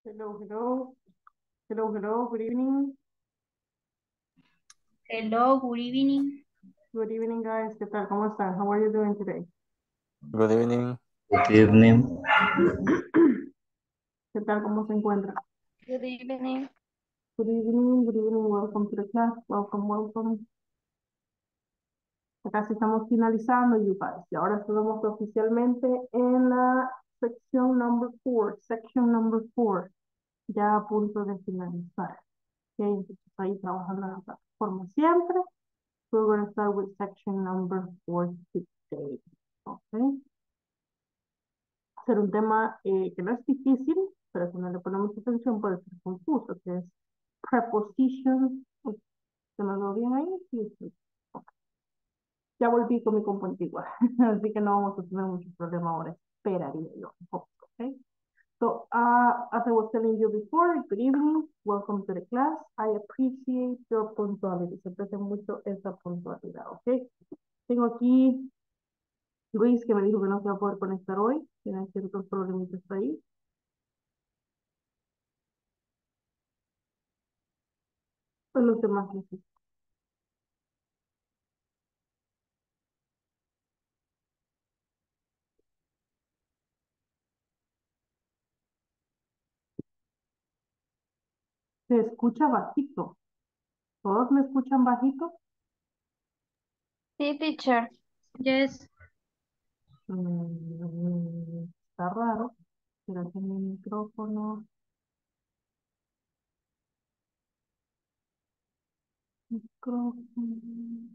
Hello, hello, hello, hello, good evening. Hello, good evening. Good evening, guys. ¿Qué tal? ¿Cómo están? How are you doing today? Good evening. Good evening. ¿Qué tal? ¿Cómo se encuentran? Good evening. Good evening, good evening. Welcome to the class. Welcome, welcome. Ya casi estamos finalizando, you guys. Y ahora estamos oficialmente en la sección number 4. Section number 4. Ya a punto de finalizar. Ok, entonces ahí trabajando en la plataforma siempre. We're going to start with section number 4 today. Okay. Ser un tema que no es difícil, pero si no le ponemos atención puede ser confuso, que es preposition. ¿Se me lo bien ahí? Sí, sí. Ok. Ya volví con mi compu antigua, así que no vamos a tener mucho problema ahora, esperaría yo. Okay? So, as I was telling you before, good evening, welcome to the class. I appreciate your punctuality. Se aprecia mucho esa puntualidad, ¿ok? Tengo aquí Luis que me dijo que no se va a poder conectar hoy, tiene ciertos problemitas ahí. Pues los demás necesitan. Se escucha bajito. ¿Todos me escuchan bajito? Sí, teacher. Yes. Está raro. Será que mi micrófono, micrófono.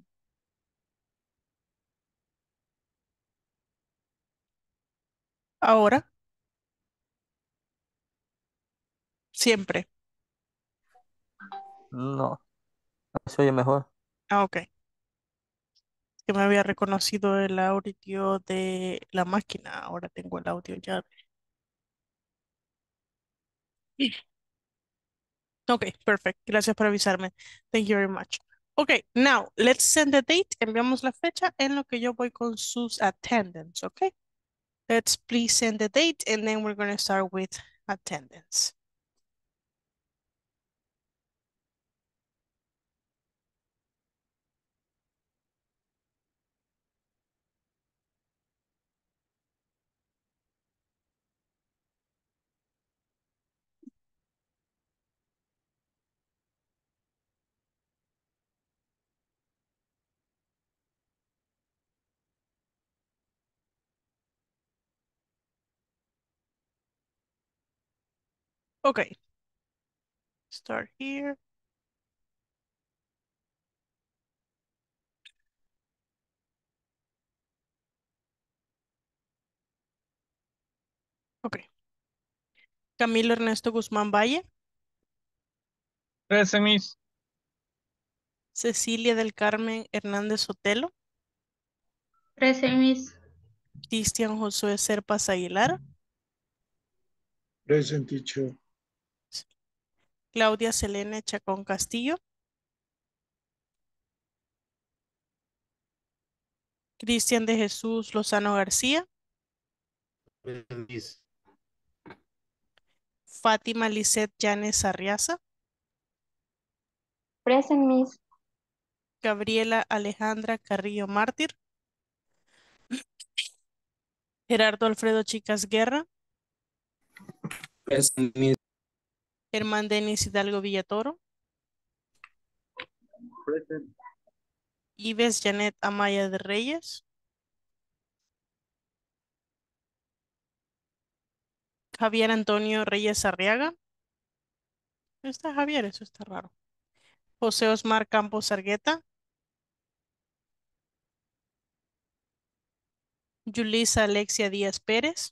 Ahora, siempre. No, se oye mejor. Ok. Que me había reconocido el audio de la máquina. Ahora tengo el audio ya. Ok, perfect. Gracias por avisarme. Thank you very much. Ok, now, let's send the date. Enviamos la fecha en lo que yo voy con sus attendance, ok? Let's please send the date and then we're going to start with attendance. Ok, start here. Ok. Camilo Ernesto Guzmán Valle, Present, Miss. Cecilia del Carmen Hernández Sotelo, Present, Miss. Cristian Josué Serpas Aguilar, Present teacher. Claudia Selene Chacón Castillo, Cristian de Jesús Lozano García, Present Miss. Fátima Lisset Llanes Arriaza, Present, Miss. Gabriela Alejandra Carrillo Mártir, Gerardo Alfredo Chicas Guerra, Present Miss. Germán Denis Hidalgo Villatoro, Present. Ives Janet Amaya de Reyes, Javier Antonio Reyes Arriaga. ¿No está Javier? Eso está raro. José Osmar Campos Argueta, Yulisa Alexia Díaz Pérez.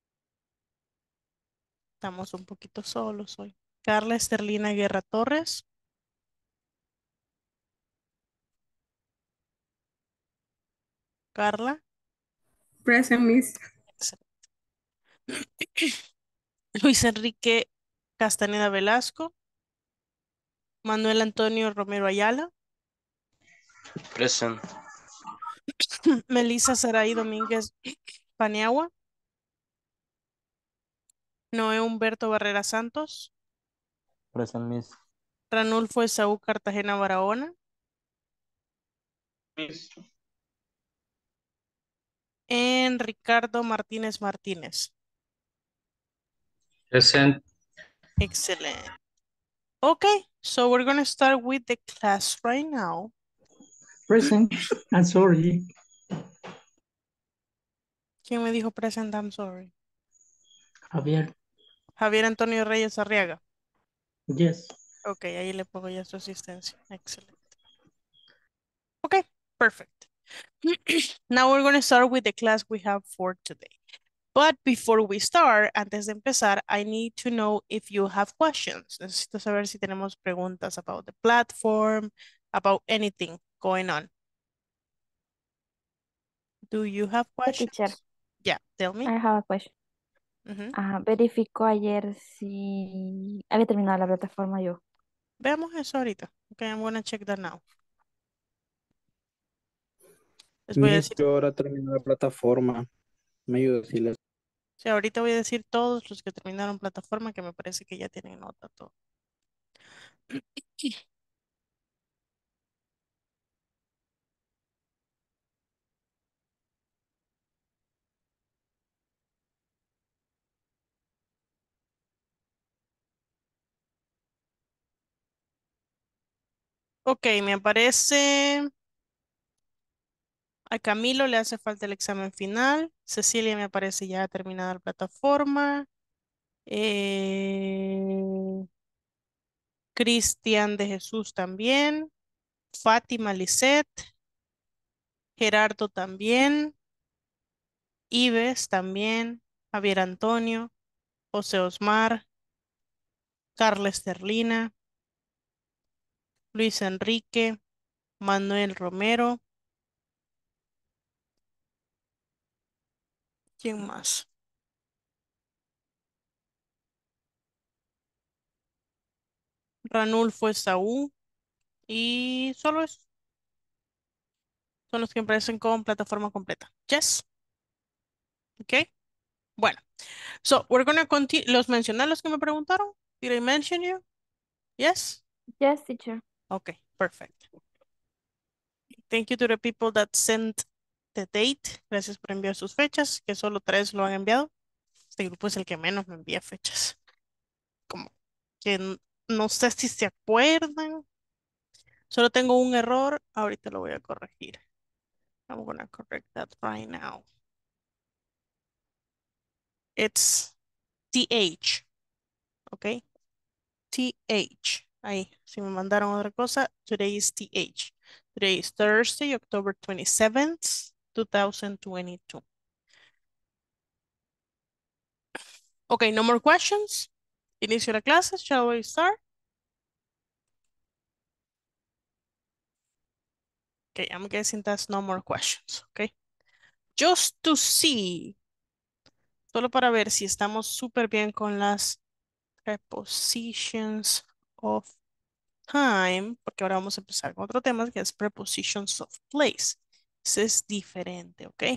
Estamos un poquito solos hoy. Carla Esterlina Guerra Torres, Carla. Present, Miss. Luis Enrique Castaneda Velasco, Manuel Antonio Romero Ayala, Present. Melissa Saray Domínguez Paniagua, Noé Humberto Barrera Santos. Present, Miss. Ranulfo Esaú Cartagena Barahona. Miss. And Ricardo Martínez Martínez. Present. Excellent. Okay, so we're going to start with the class right now. Present. I'm sorry. ¿Quién me dijo present? I'm sorry. Javier. Javier Antonio Reyes Arriaga. Yes. Ok, ahí le pongo ya su asistencia. Excelente. Okay, perfect. Now we're going to start with the class we have for today. But before we start, antes de empezar, I need to know if you have questions. Necesito saber si tenemos preguntas about the platform, about anything going on. Do you have Sí, questions? teacher. Yeah, tell me. I have a question. Ujú. Verificó ayer si había terminado la plataforma yo. Veamos eso ahorita. Okay, I'm gonna check that now. Les voy a Miss, decir, yo ahora terminé la plataforma. Me ayuda si les... sí, ahorita voy a decir todos los que terminaron plataforma que me parece que ya tienen nota todo. Ok, me aparece. A Camilo le hace falta el examen final. Cecilia me aparece ya terminada la plataforma. Eh, Cristian de Jesús también. Fátima Lisette. Gerardo también. Ives también. Javier Antonio. José Osmar. Carla Esterlina. Luis Enrique. Manuel Romero. ¿Quién más? Ranulfo Esaú. Y solo eso. Son los que aparecen con plataforma completa. Yes. Ok. Bueno. So, we're gonna continue. ¿Los mencioné los que me preguntaron? Did I mention you? Yes? Yes, teacher. Okay, perfect. Thank you to the people that sent the date. Gracias por enviar sus fechas, que solo 3 lo han enviado. Este grupo es el que menos me envía fechas. Como que no sé si se acuerdan. Solo tengo un error. Ahorita lo voy a corregir. I'm gonna correct that right now. It's TH. Okay? TH. Ahí, si me mandaron otra cosa, today is TH. Today is Thursday, October 27th, 2022. Okay, no more questions. Inicio la clase. Shall we start? Okay, I'm guessing that's no more questions. Okay. Just to see, solo para ver si estamos súper bien con las prepositions of time, porque ahora vamos a empezar con otro tema que es prepositions of place. Ese es diferente, ¿ok?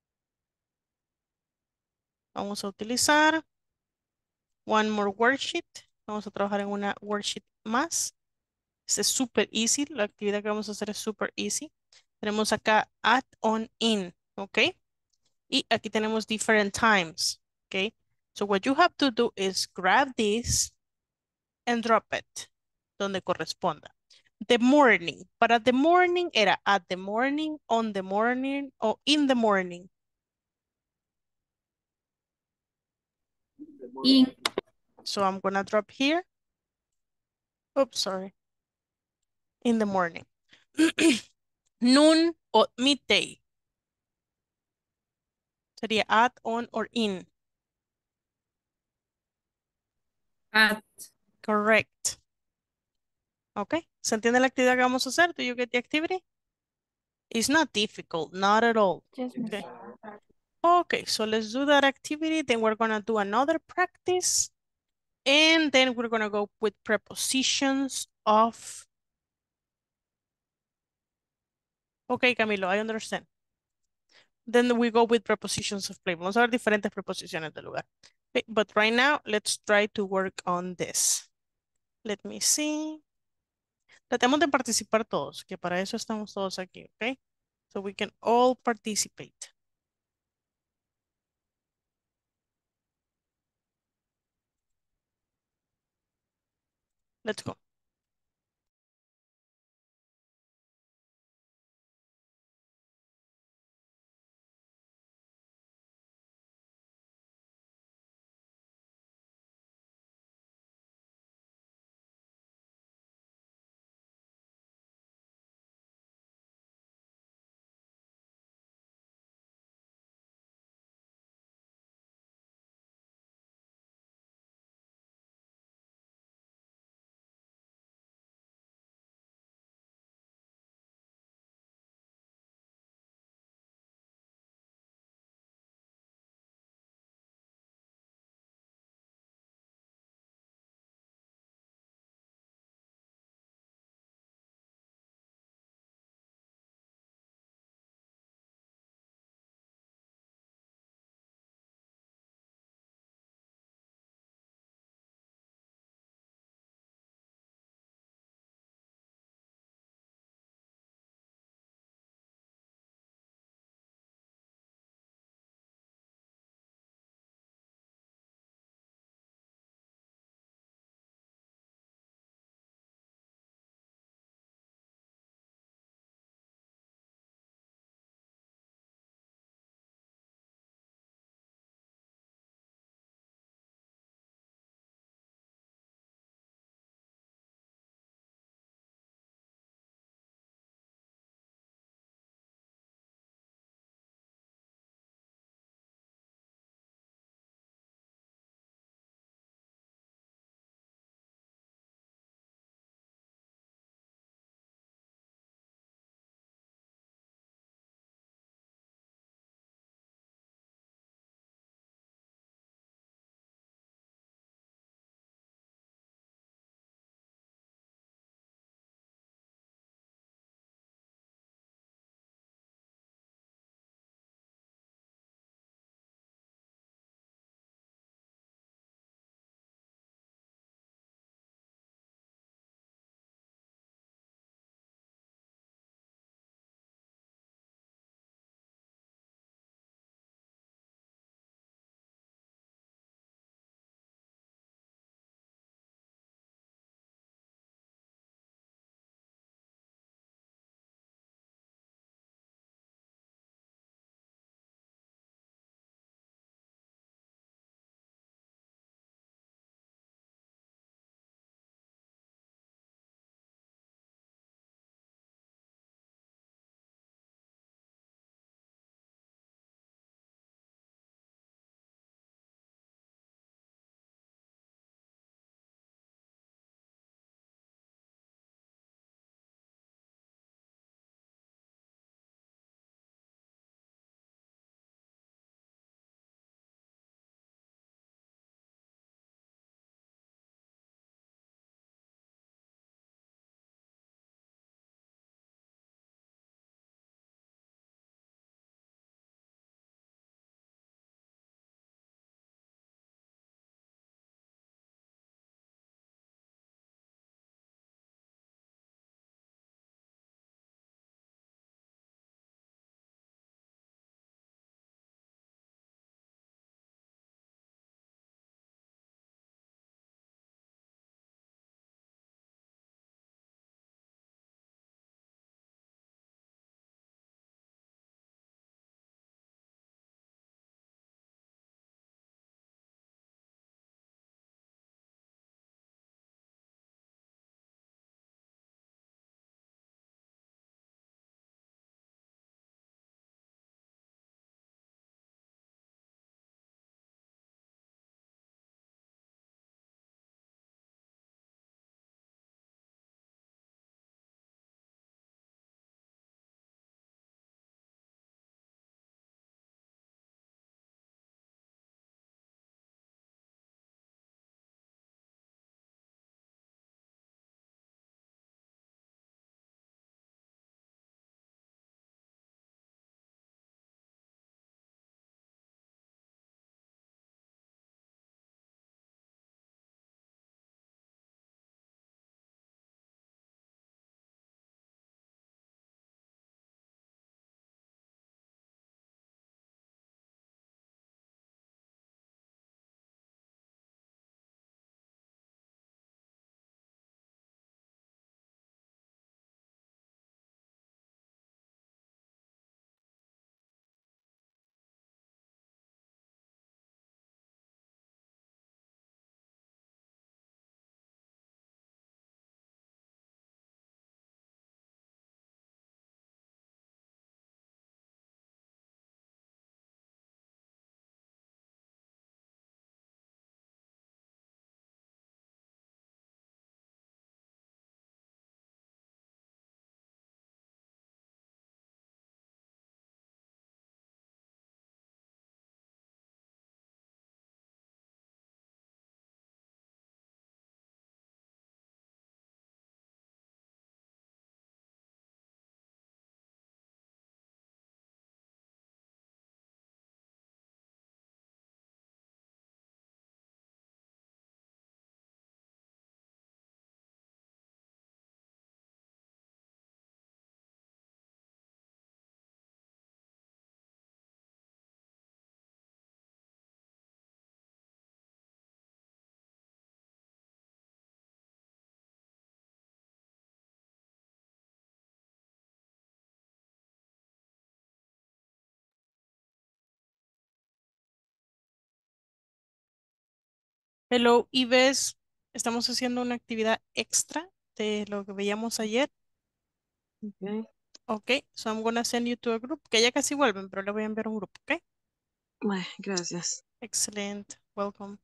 Vamos a utilizar one more worksheet. Vamos a trabajar en una worksheet más. Este es super easy. La actividad que vamos a hacer es super easy. Tenemos acá add on in, ¿ok? Y aquí tenemos different times, ¿ok? So what you have to do is grab this and drop it donde corresponda. The morning. Para the morning era at the morning, on the morning o in the morning. In. So I'm gonna drop here. Oops, sorry. In the morning. Noon o midday. Sería at, on, or in. At. Correct. Okay. ¿Se entiende la actividad que vamos a hacer? Do you get the activity? It's not difficult, not at all. Yes, miss. Okay. Okay, so let's do that activity. Then we're gonna do another practice. And then we're gonna go with prepositions of. Okay, Camilo, I understand. Then we go with prepositions of place. Vamos a ver diferentes preposiciones del lugar. Okay, but right now, let's try to work on this. Let me see. Tratemos de participar todos, que para eso estamos todos aquí, okay? So we can all participate. Let's go. Hello, Ives. Estamos haciendo una actividad extra de lo que veíamos ayer. Okay. Ok, so I'm gonna send you to a group, que ya casi vuelven, pero le voy a enviar un grupo, ok? Bueno, gracias. Excellent, welcome.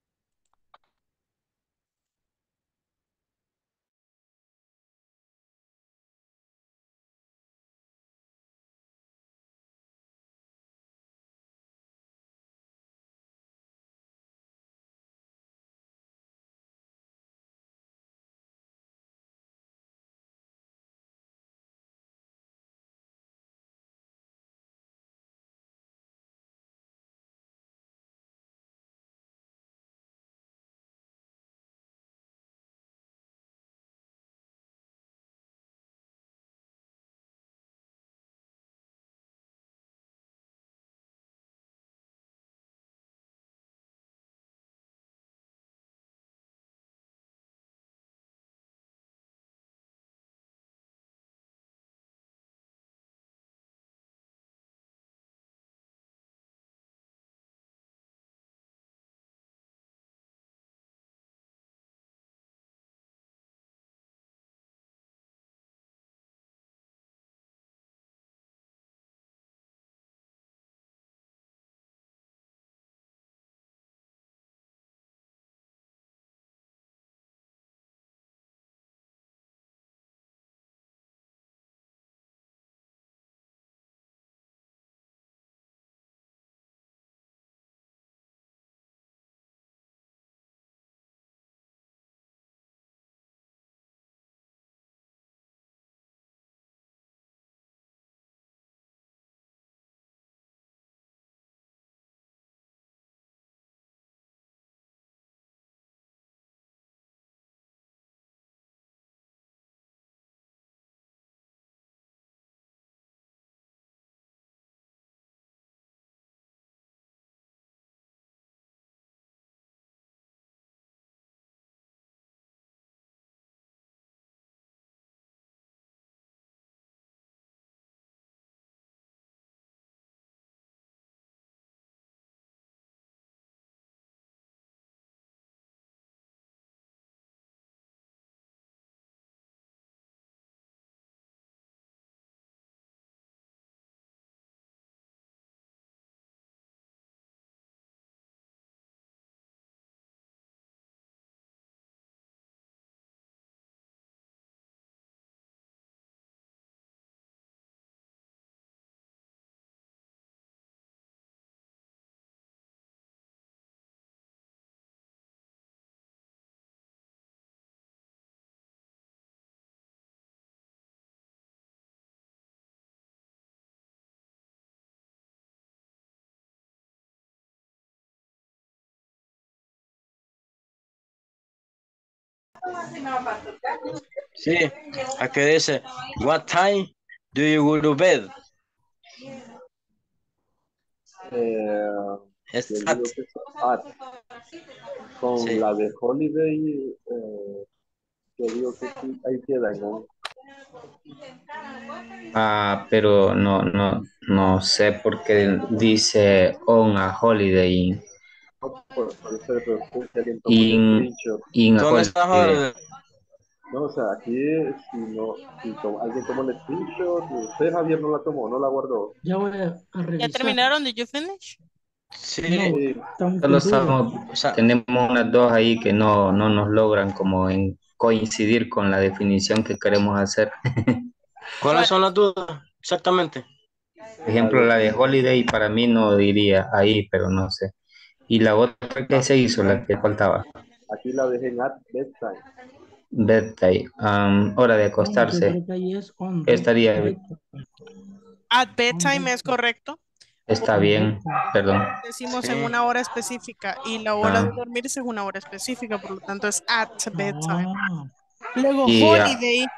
Sí, aquí dice, what time do you go to bed? Es Yo at. digo que es at. Con Sí. la de holiday, yo digo que sí, ahí queda en un. Pero no sé por qué dice on a holiday. No, puede ser, pero usted si alguien toma un In, screenshot. in a ¿Dónde está holiday. Jorge? No, o sea, aquí si no, alguien toma un screenshot, usted Javier no la tomó, no la guardó. Ya voy a ¿Ya revisar. terminaron? Did you finish? Sí, No, Sí, estamos Solo con dudas. o sea, tenemos unas dos ahí que no nos logran como en coincidir con la definición que queremos hacer. ¿cuáles son las dudas? Exactamente. Por ejemplo, la de holiday para mí no diría ahí, pero no sé. Y la otra que se hizo, la que faltaba, aquí la dejé en at bedtime. bedtime, hora de No, yo acostarse, creo que ahí es on estaría, bedtime. At On bedtime es bedtime. correcto. está On bien, bedtime. perdón. Decimos en Sí. una hora específica y la hora de Ah, dormirse es una hora específica, por lo tanto es at bedtime. Ah, Luego y holiday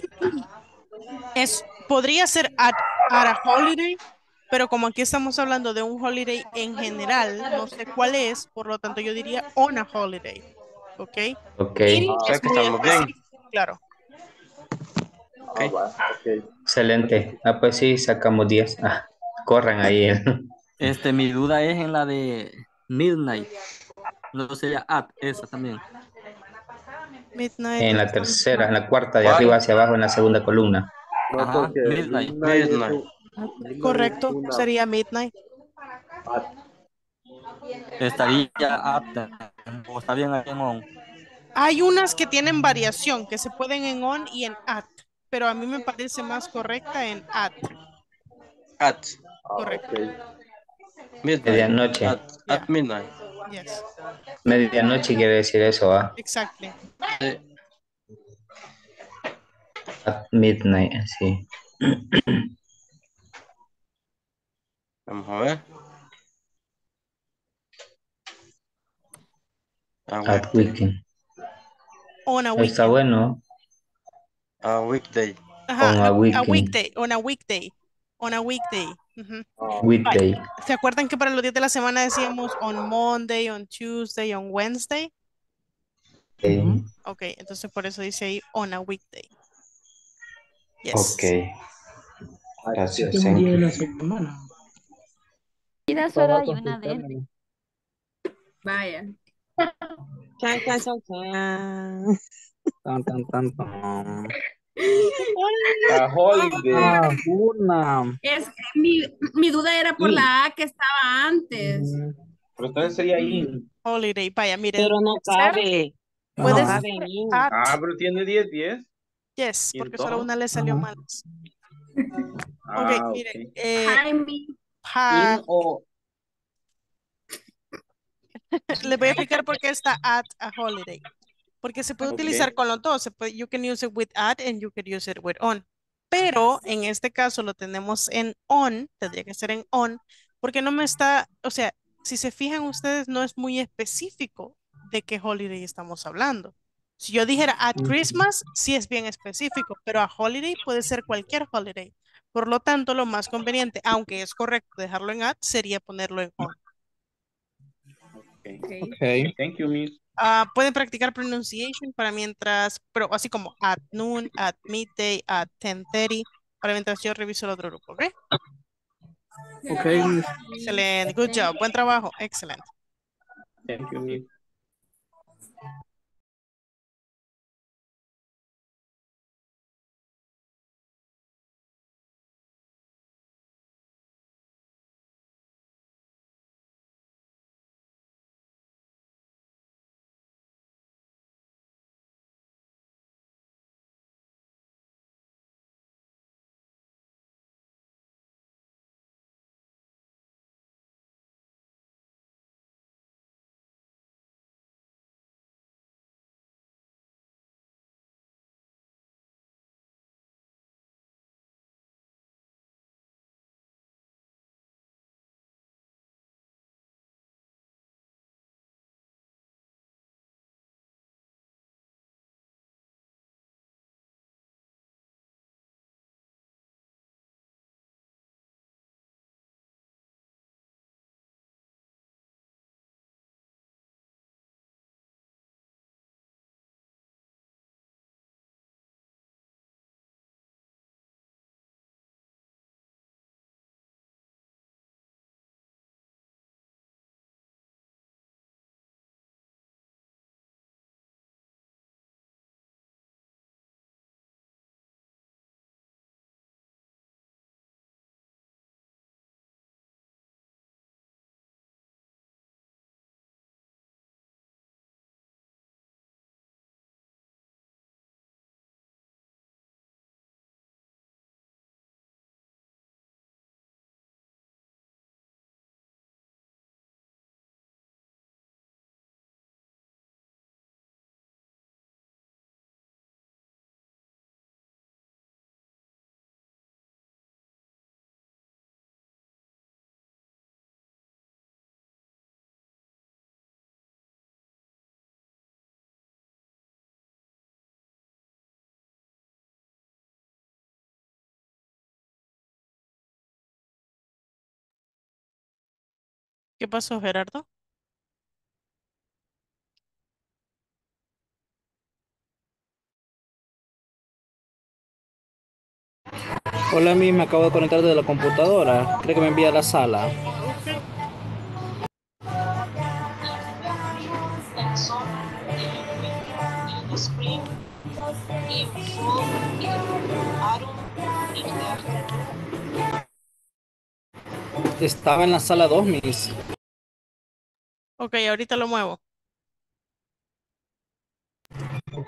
podría ser at a holiday, pero como aquí estamos hablando de un holiday en general, no sé cuál es, por lo tanto yo diría on a holiday, ¿ok? ok, In O sea es que muy estamos bien. específico, claro. Ok. Va, ok. excelente. Pues sí, sacamos 10. Corran ahí. Mi duda es en la de midnight. Luego sería at, esa también. Midnight. En la tercera, en la cuarta, de arriba hacia abajo, en la segunda columna. No, Ajá, porque midnight. midnight es Midnight. midnight es Correcto, una sería midnight. at. Estaría at. O está bien ahí en on. Hay unas que tienen variación, que se pueden en on y en at, pero a mí me parece más correcta en at. At Correcto. midnight. Medianoche. At Yeah. midnight. Yes. Medianoche quiere decir eso, ¿ah? Exactly. Sí. At midnight, sí. Vamos a ver. At weekend. On a Está weekend. bueno. A weekday. Ajá, On no, a a weekend. weekday, on a weekday. On a weekday. Ujú. Weekday. ¿Se acuerdan que para los días de la semana decíamos on Monday, on Tuesday, on Wednesday? Okay. Ok, entonces por eso dice ahí on a weekday. Yes. Ok. Gracias. Un Thank día de you. la semana. Vida solo hay una de él. Vaya. Chan, chan, chan, chan. Tan, tan, tan, tan. A holiday. Ah, una. Es, mi duda era por la A que estaba antes. Pero entonces sería in. Holiday, vaya, miren. Pero no cabe. Puede No Ajá. cabe ser en at. pero tiene 10. Yes, ¿Y porque solo entonces? una le salió Ajá. mal. Ok, miren. Jaime. Pa- o les voy a explicar por qué está at a holiday. Porque se puede utilizar con los dos. You can use it with at and you can use it with on. Pero en este caso lo tenemos en on, tendría que ser en on, porque no me está, o sea, si se fijan ustedes, no es muy específico de qué holiday estamos hablando. Si yo dijera at Christmas, sí es bien específico, pero a holiday puede ser cualquier holiday. Por lo tanto, lo más conveniente, aunque es correcto dejarlo en at, sería ponerlo en on. Okay. Thank you, Miss. Pueden practicar pronunciation para mientras, pero así como at noon, at midday, at 10:30, para mientras yo reviso el otro grupo, ¿ok? Okay. Excelente, good job, buen trabajo, excelente. Thank you, Miss. ¿Qué pasó, Gerardo? Hola, me acabo de conectar de la computadora. Creo que me envía a la sala. Ok. Inform if Aaron is there. Estaba en la sala 2, Miss. Ok, ahorita lo muevo. Ok.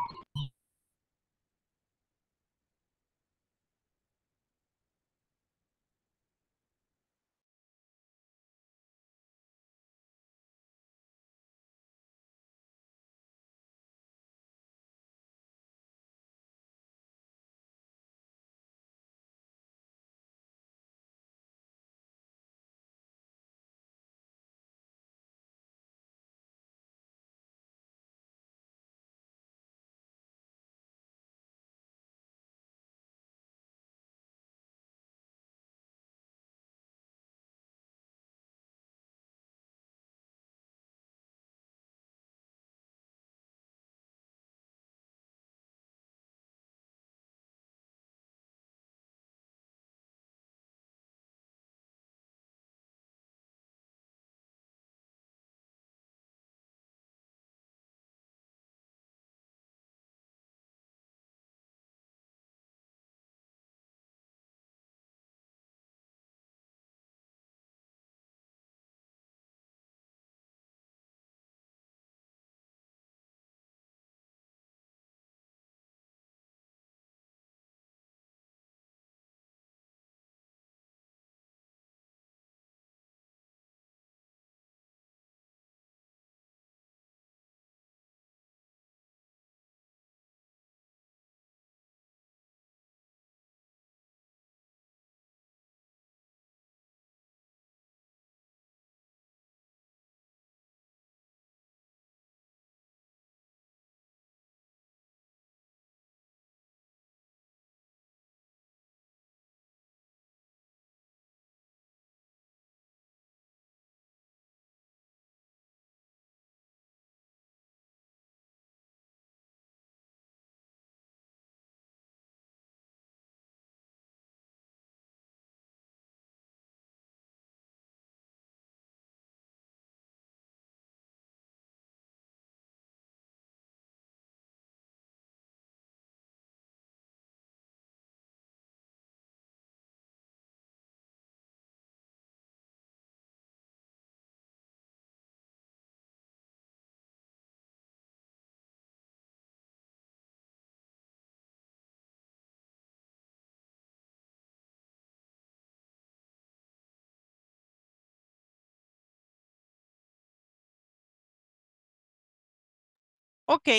Ok,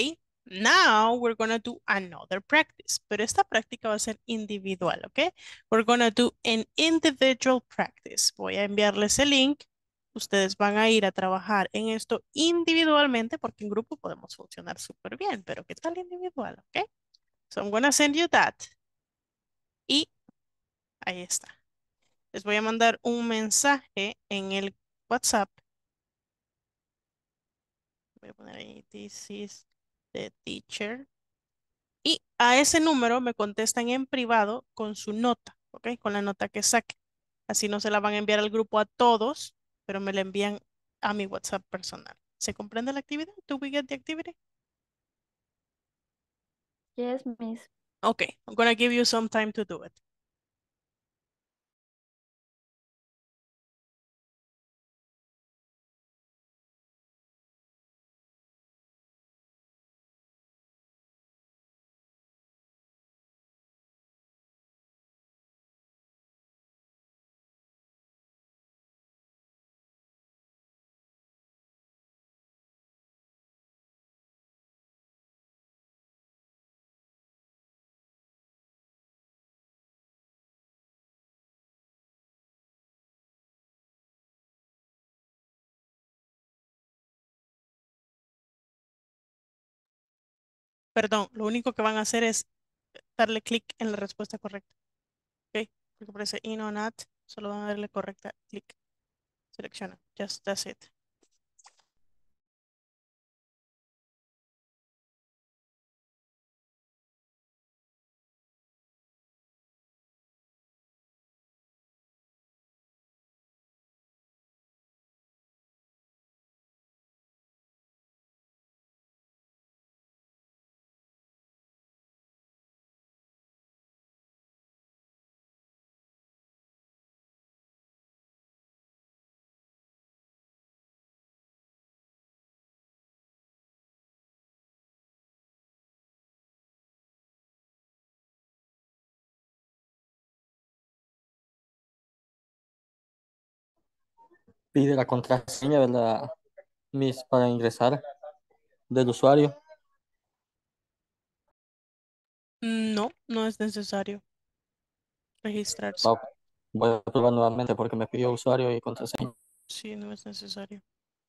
now we're gonna do another practice, pero esta práctica va a ser individual, ¿ok? We're gonna do an individual practice. Voy a enviarles el link. Ustedes van a ir a trabajar en esto individualmente porque en grupo podemos funcionar súper bien, pero ¿qué tal individual, ok? So I'm gonna send you that. Y ahí está. Les voy a mandar un mensaje en el WhatsApp. Voy a poner ahí, this is the teacher. Y a ese número me contestan en privado con su nota, ¿ok? Con la nota que saque. Así no se la van a enviar al grupo a todos, pero me la envían a mi WhatsApp personal. ¿Se comprende la actividad? ¿Do we get the activity? Yes, Miss. Okay, I'm gonna give you some time to do it. Perdón, lo único que van a hacer es darle clic en la respuesta correcta. ¿Ok? Porque aparece in o not, solo van a darle correcta clic. Selecciona. Just that's it. pide la contraseña, ¿verdad, Miss, para ingresar del usuario? No, no es necesario registrarse. Ok. Voy a probar nuevamente porque me pidió usuario y contraseña. Sí, no es necesario.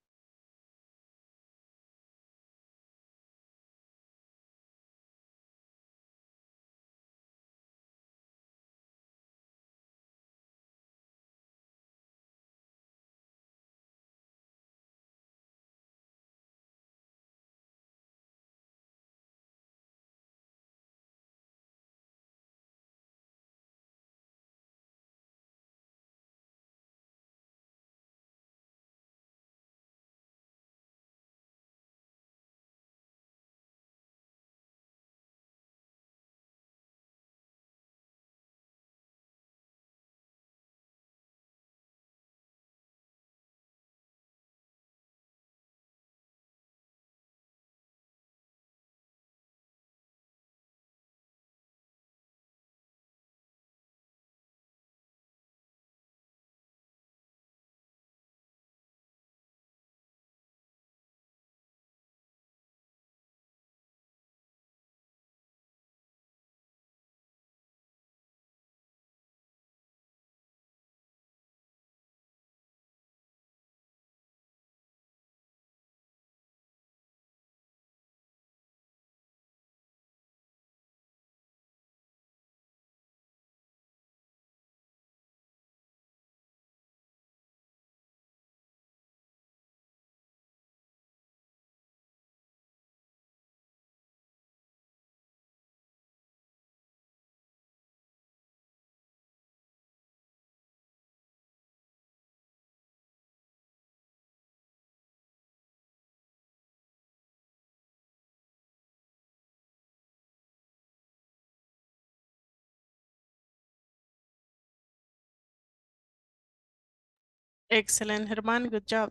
Excellent, Germán. Good job.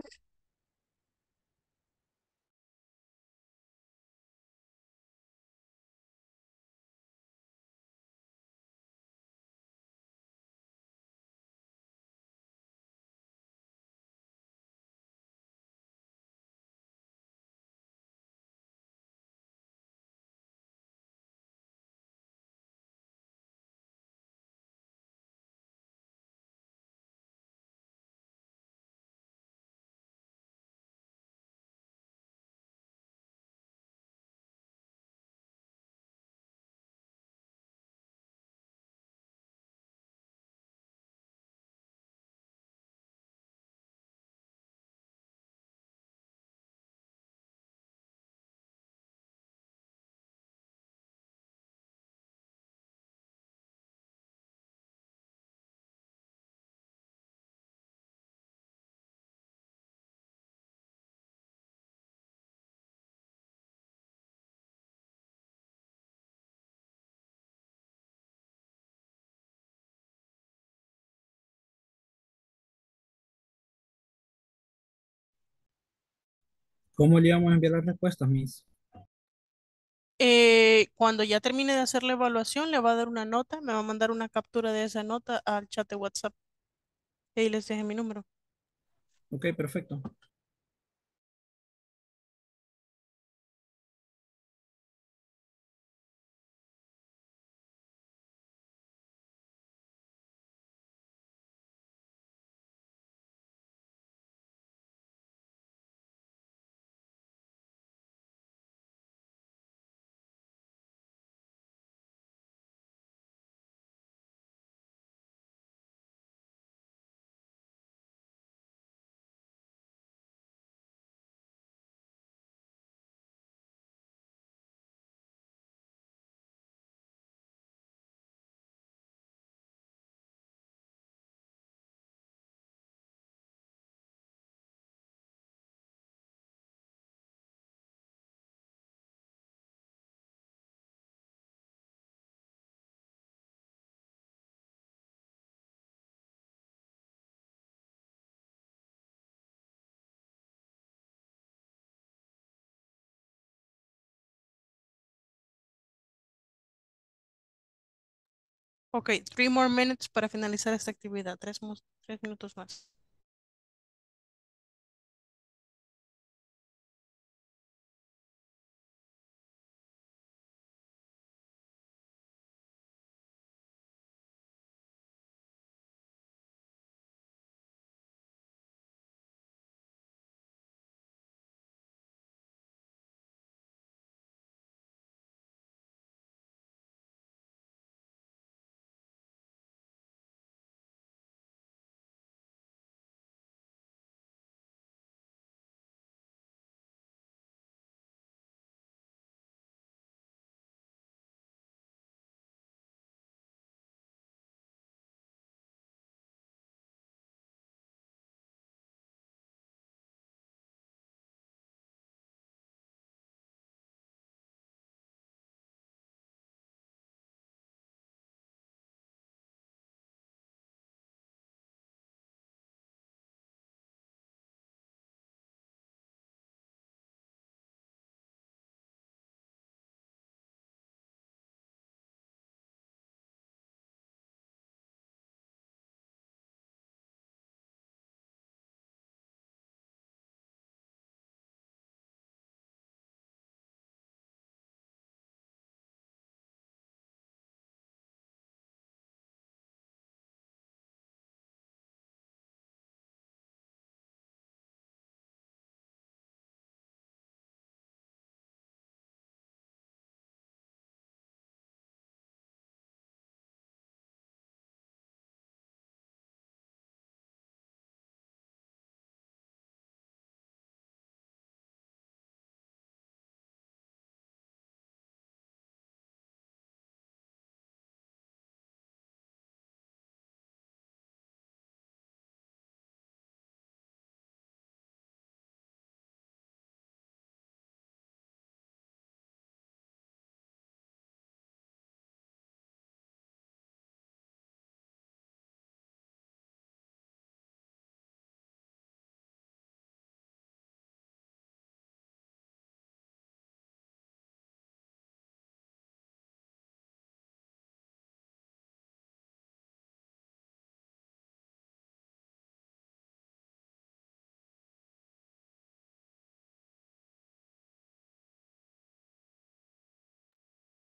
¿Cómo le íbamos a enviar las respuestas, Miss? Cuando ya termine de hacer la evaluación, le va a dar una nota, me va a mandar una captura de esa nota al chat de WhatsApp. Y ahí les dejé mi número. Ok, perfecto. Ok, 3 more minutes para finalizar esta actividad. 3 minutos más.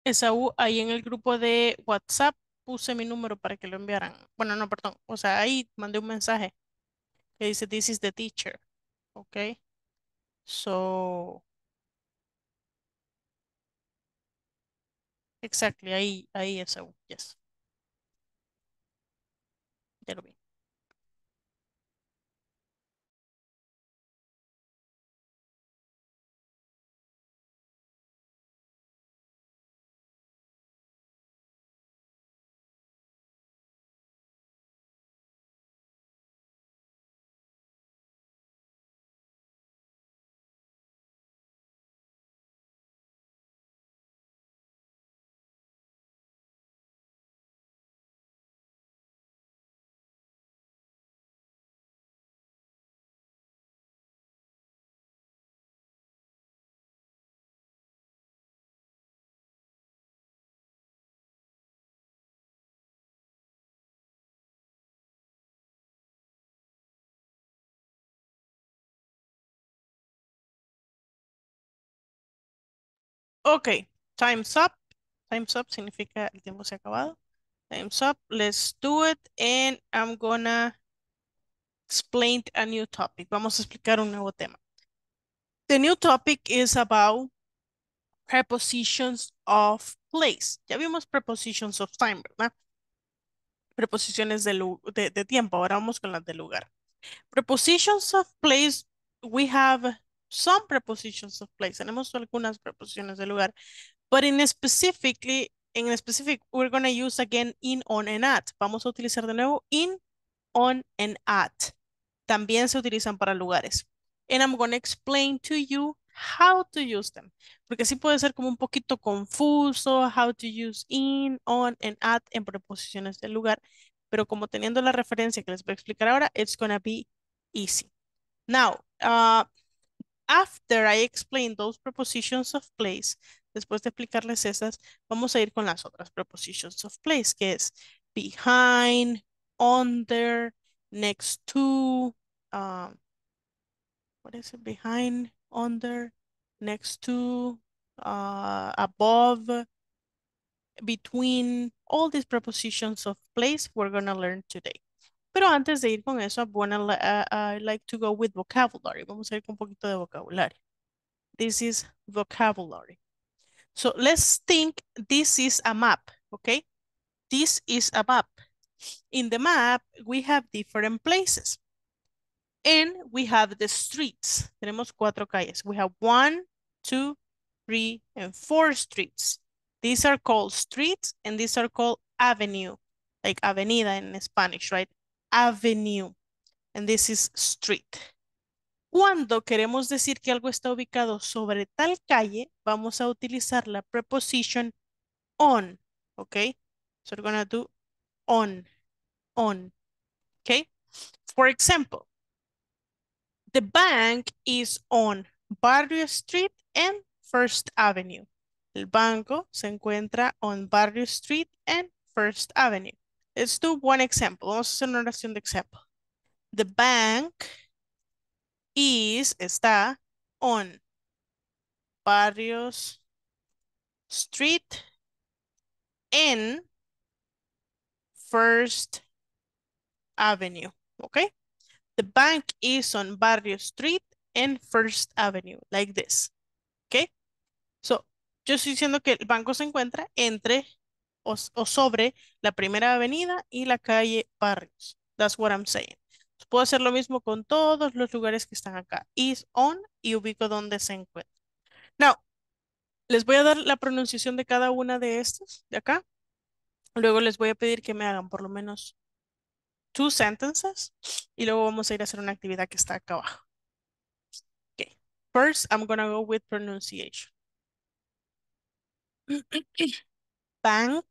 Esaú, ahí en el grupo de WhatsApp puse mi número para que lo enviaran. Bueno, no, perdón. O sea, ahí mandé un mensaje que dice, this is the teacher. Ok. So, exactly, ahí Esaú. Yes. Ya lo vi. Ok, time's up. Time's up significa el tiempo se ha acabado. Time's up. Let's do it. And I'm gonna explain a new topic. Vamos a explicar un nuevo tema. The new topic is about prepositions of place. Ya vimos prepositions of time, ¿verdad? Preposiciones de tiempo. Ahora vamos con las de lugar. Prepositions of place, we have some prepositions of place. Tenemos algunas preposiciones de lugar. But in specific, we're going to use again in, on, and at. Vamos a utilizar de nuevo in, on, and at. También se utilizan para lugares. And I'm going to explain to you how to use them. Porque sí puede ser como un poquito confuso, how to use in, on, and at en preposiciones del lugar. Pero como teniendo la referencia que les voy a explicar ahora, it's going to be easy. Now, after I explain those prepositions of place, después de explicarles esas, vamos a ir con las otras prepositions of place, que es behind, under, next to, what is it? Behind, under, next to, above, between, all these prepositions of place we're going to learn today. Pero antes de ir con eso, I like to go with vocabulary. Vamos a ir con un poquito de vocabulario. This is vocabulary. So let's think this is a map, okay? This is a map. In the map, we have different places. And we have the streets. Tenemos 4 calles. We have 1, 2, 3, and 4 streets. These are called streets and these are called avenue. Like avenida in Spanish, right? Avenue. And this is street. Cuando queremos decir que algo está ubicado sobre tal calle, vamos a utilizar la preposition on, ¿ok? So we're gonna do on, ¿ok? For example, the bank is on Barrio Street and First Avenue. El banco se encuentra on Barrio Street and First Avenue. Let's do one example. Vamos a hacer una oración de ejemplo. The bank está on Barrios Street and First Avenue, okay? The bank is on Barrio Street and First Avenue, like this, okay? So, yo estoy diciendo que el banco se encuentra entre o sobre la primera avenida y la calle Barrios. That's what I'm saying. Puedo hacer lo mismo con todos los lugares que están acá. Is on y ubico donde se encuentra. Now, les voy a dar la pronunciación de cada una de estas de acá. Luego les voy a pedir que me hagan por lo menos 2 sentences y luego vamos a ir a hacer una actividad que está acá abajo. Okay. First, I'm gonna go with pronunciation. Bank,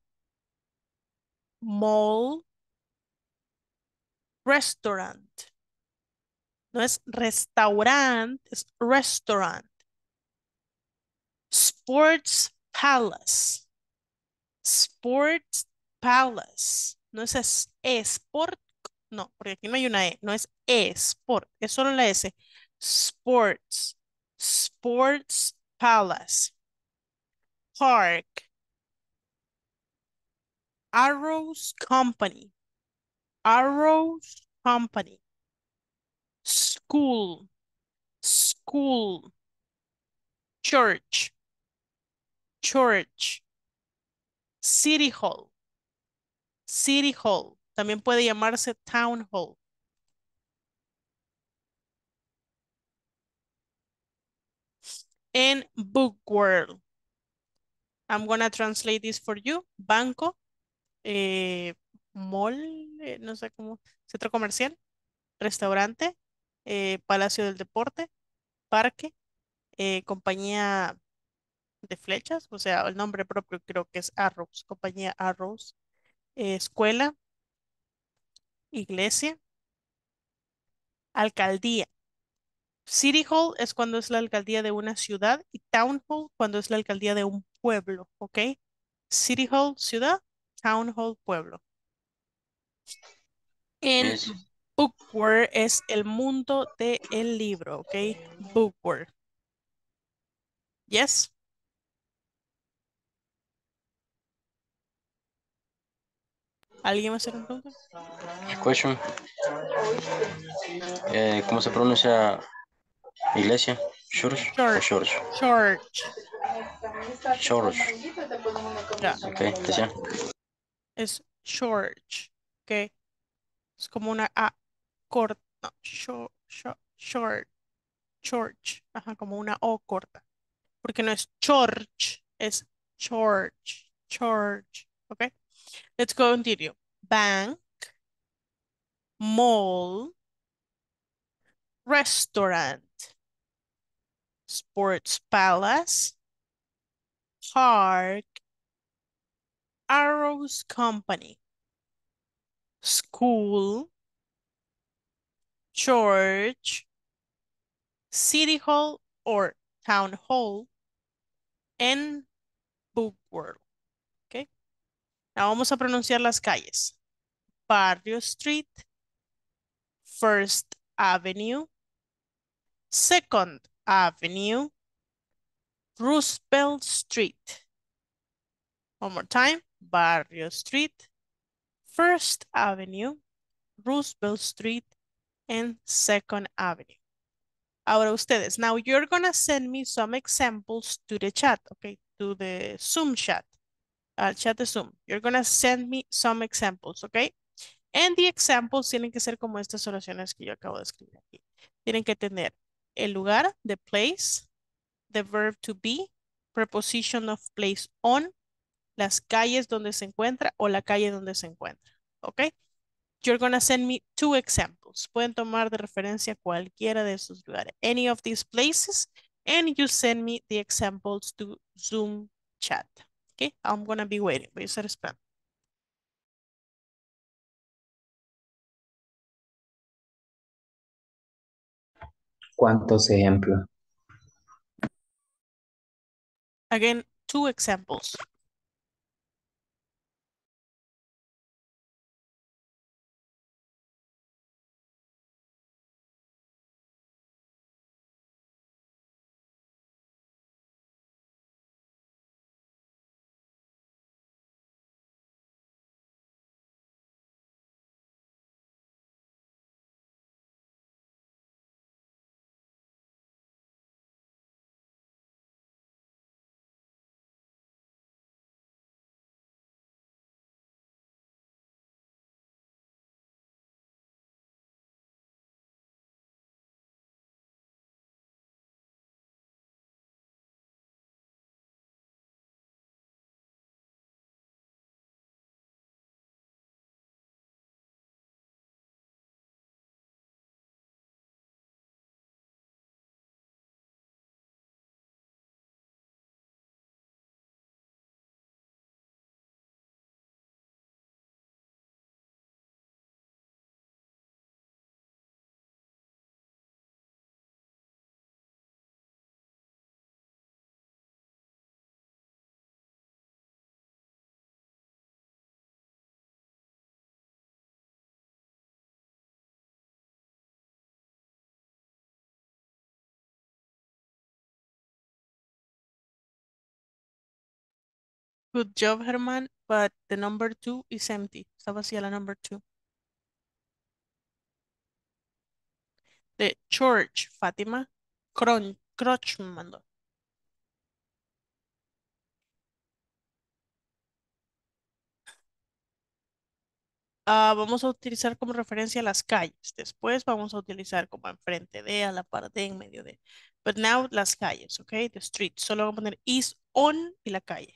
mall, restaurant. No es restaurant, es restaurant. Sports palace. Sports palace. No es sport. No, porque aquí no hay una E. No es sport. Es solo la S. Sports. Sports palace. Park. Arrows Company. Arrows Company. School. School. Church. Church. City Hall. City Hall. También puede llamarse Town Hall. And Book World. I'm gonna translate this for you. Banco. Mall. No sé cómo. Centro comercial. Restaurante. Palacio del Deporte. Parque. Compañía de flechas. O sea, el nombre propio creo que es Arrows. Compañía Arrows. Escuela. Iglesia. Alcaldía. City Hall es cuando es la alcaldía de una ciudad y Town Hall cuando es la alcaldía de un pueblo, ¿ok? City Hall, ciudad, Town Hall, pueblo. En Yes. Bookworld es el mundo del libro, ¿ok? Bookworld. Yes. ¿Alguien va a hacer una pregunta? Question. ¿Cómo se pronuncia iglesia? Church o Church. church? Church. Church. Ya. Ok, decía. Es church, ¿ok? Es como una A corta. No, short. Church. Ajá, como una O corta. Porque no es church, es church, church. Okay, let's continue. Bank, mall, restaurant, sports palace, park, Arrows Company, school, church, city hall or town hall, and book world. Okay, now vamos a pronunciar las calles. Barrio Street, First Avenue, Second Avenue, Roosevelt Street. One more time. Barrio Street, First Avenue, Roosevelt Street, and Second Avenue. Ahora ustedes. Now you're gonna send me some examples to the chat, okay? To the Zoom chat. Al chat de Zoom. You're gonna send me some examples, okay? And the examples tienen que ser como estas oraciones que yo acabo de escribir aquí. Tienen que tener el lugar, the place, the verb to be, preposition of place on, las calles donde se encuentra o la calle donde se encuentra. ¿Ok? You're gonna send me 2 examples. Pueden tomar de referencia cualquiera de esos lugares. Any of these places. And you send me the examples to Zoom chat. Okay? I'm gonna be waiting. Voy a estar esperando. ¿Cuántos ejemplos? Again, 2 examples. Good job, Herman. But the number 2 is empty. Está vacía la number 2. The church, Fátima. Crotch me mandó. Vamos a utilizar como referencia las calles. Después vamos a utilizar como enfrente de, a la par de, en medio de. But now las calles, ¿ok? The street. Solo vamos a poner is on y la calle.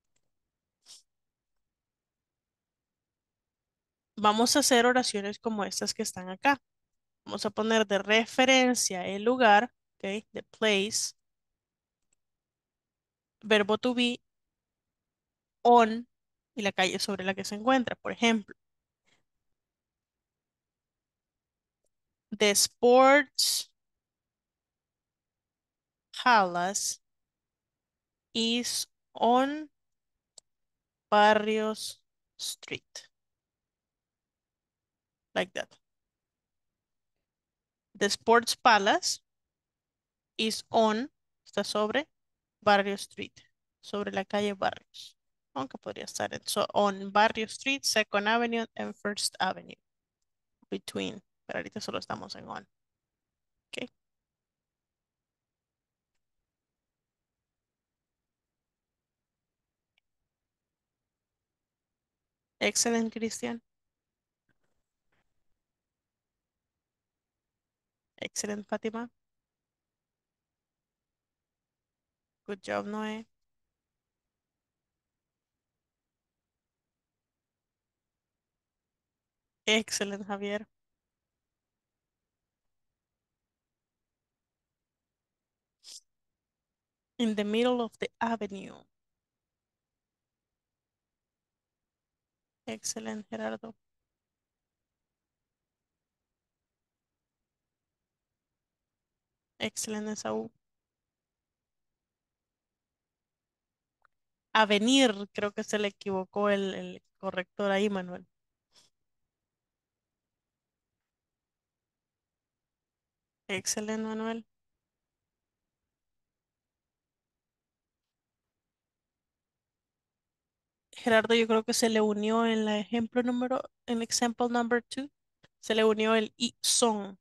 Vamos a hacer oraciones como estas que están acá. Vamos a poner de referencia el lugar, ¿ok? The place. Verbo to be on y la calle sobre la que se encuentra. Por ejemplo, the sports palace is on Barrios Street. Like that. The Sports Palace is on, está sobre Barrio Street, sobre la calle Barrios. Aunque podría estar en, so on Barrio Street, Second Avenue and First Avenue. Between, pero ahorita solo estamos en on. Okay. Excellent, Christian. Excellent, Fatima. Good job, Noé. Excellent, Javier. In the middle of the avenue. Excellent, Gerardo. Excellent, Esaú. Avenir, creo que se le equivocó el corrector ahí, Manuel. Excelente, Manuel. Gerardo, yo creo que se le unió en la ejemplo número, en example number 2, se le unió el y son.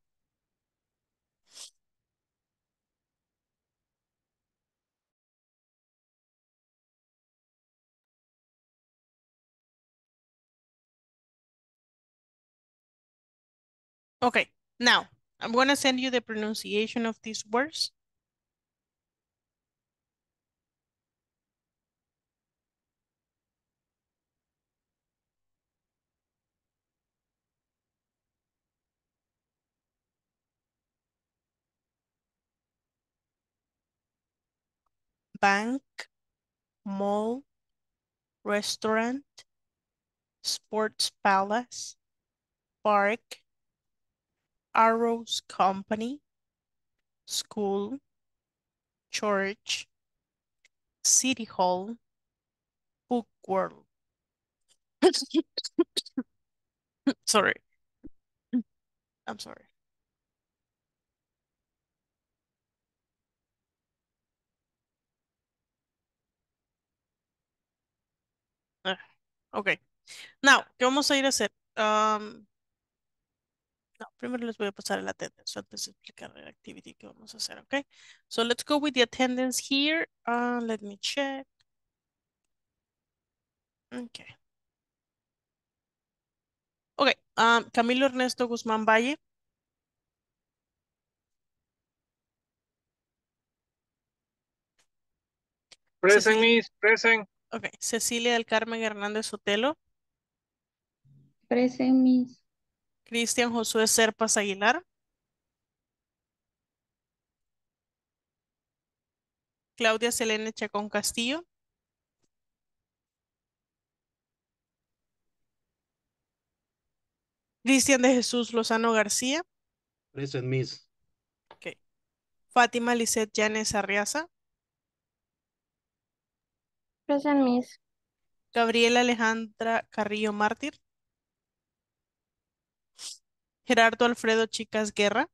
Okay, now, I'm going to send you the pronunciation of these words. Bank, mall, restaurant, sports palace, park, Arrows Company, school, church, city hall, book world. Sorry. I'm sorry. Ok. Now, ¿qué vamos a ir a hacer? No, primero les voy a pasar el attendance antes de explicar la activity que vamos a hacer, ¿ok? So let's go with the attendance here. Let me check. Okay. Ok, Camilo Ernesto Guzmán Valle. Present, Cecilia, Miss, present. ok, Cecilia del Carmen Hernández Sotelo. Present, Miss. Cristian Josué Serpas Aguilar. Claudia Selene Chacón Castillo. Cristian de Jesús Lozano García. Present, Miss. Ok. Fátima Lisset Llanes Arriaza. Present, Miss. Gabriela Alejandra Carrillo Mártir. Gerardo Alfredo Chicas Guerra.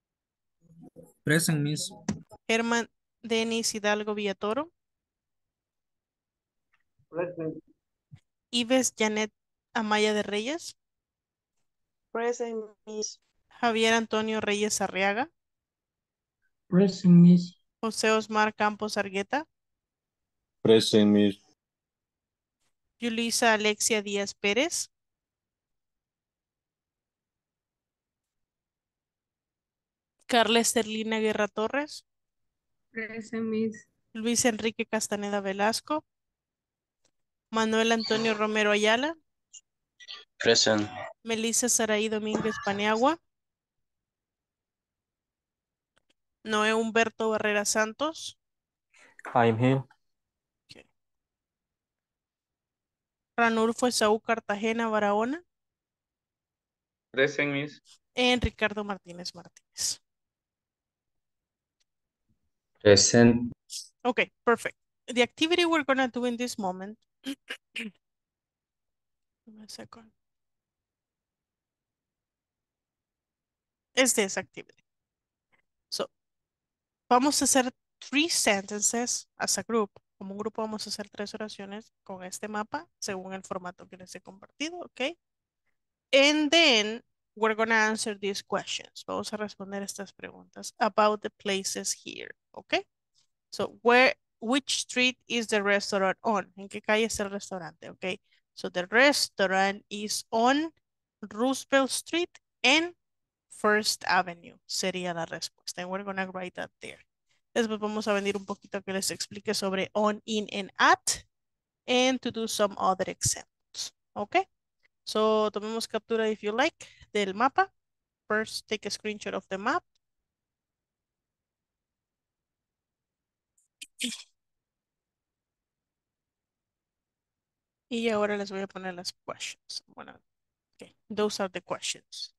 Present, Miss. Germán Denis Hidalgo Villatoro. Ives Janet Amaya de Reyes. Present, Miss. Javier Antonio Reyes Arriaga. Present, Miss. José Osmar Campos Argueta. Present, Miss. Yulisa Alexia Díaz Pérez. Carla Esterlina Guerra Torres. Present, Miss. Luis Enrique Castaneda Velasco. Manuel Antonio Romero Ayala. Present. Melissa Saraí Domínguez Paniagua. Noé Humberto Barrera Santos. I'm here. Ranulfo Esaú Cartagena Barahona. Present, Miss. And Ricardo Martínez Martínez. Present. Okay, perfect. The activity we're gonna do in this moment. Give me a second. Is this activity. So, vamos a hacer 3 sentences as a group. Como un grupo vamos a hacer 3 oraciones con este mapa según el formato que les he compartido, ¿ok? And then we're gonna answer these questions. Vamos a responder estas preguntas about the places here, ¿ok? So, which street is the restaurant on? ¿En qué calle está el restaurante? Okay. So the restaurant is on Roosevelt Street and First Avenue. Sería la respuesta. And we're going to write that there. Después vamos a venir un poquito que les explique sobre on, in, and at. And to do some other examples. Okay. So tomemos captura if you like del mapa. First, take a screenshot of the map. Y ahora les voy a poner las questions. Bueno, okay. Those are the questions.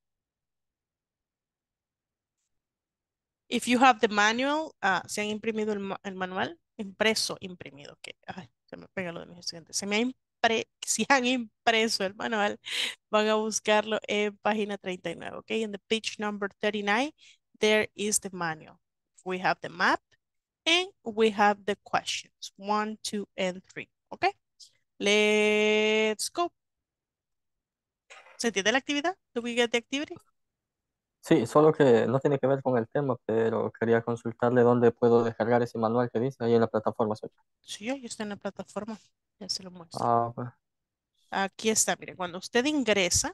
If you have the manual, se han imprimido el manual, imprimido, que se me pega lo de mis estudiantes. Si han impreso el manual, van a buscarlo en página 39, ok? In the page number 39, there is the manual. We have the map and we have the questions, 1, 2, and 3, ok? Let's go. ¿Se entiende la actividad? Do we get the activity? Sí, solo que no tiene que ver con el tema, pero quería consultarle dónde puedo descargar ese manual que dice ahí en la plataforma. Sí, ahí está en la plataforma. Ya se lo muestro. Ah, pues. Aquí está, mire, cuando usted ingresa,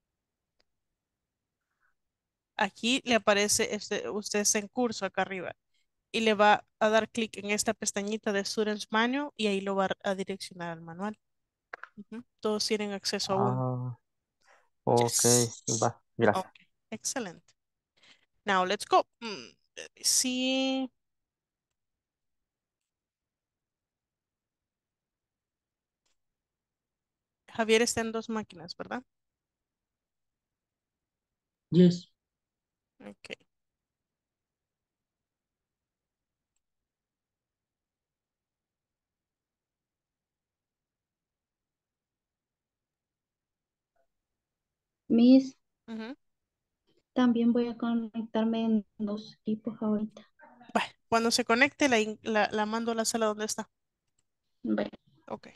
aquí le aparece, usted está en curso acá arriba y le va a dar clic en esta pestañita de Students Manual y ahí lo va a direccionar al manual. Todos tienen acceso a uno. Ah, ok, Yes. va, gracias. Okay, excellent. Now let's go. Let me see. Javier está en 2 máquinas, ¿verdad? Yes. Ok. Miss, Ujú. también voy a conectarme en 2 equipos ahorita. Bueno, cuando se conecte la mando a la sala donde está. Bye. Ok.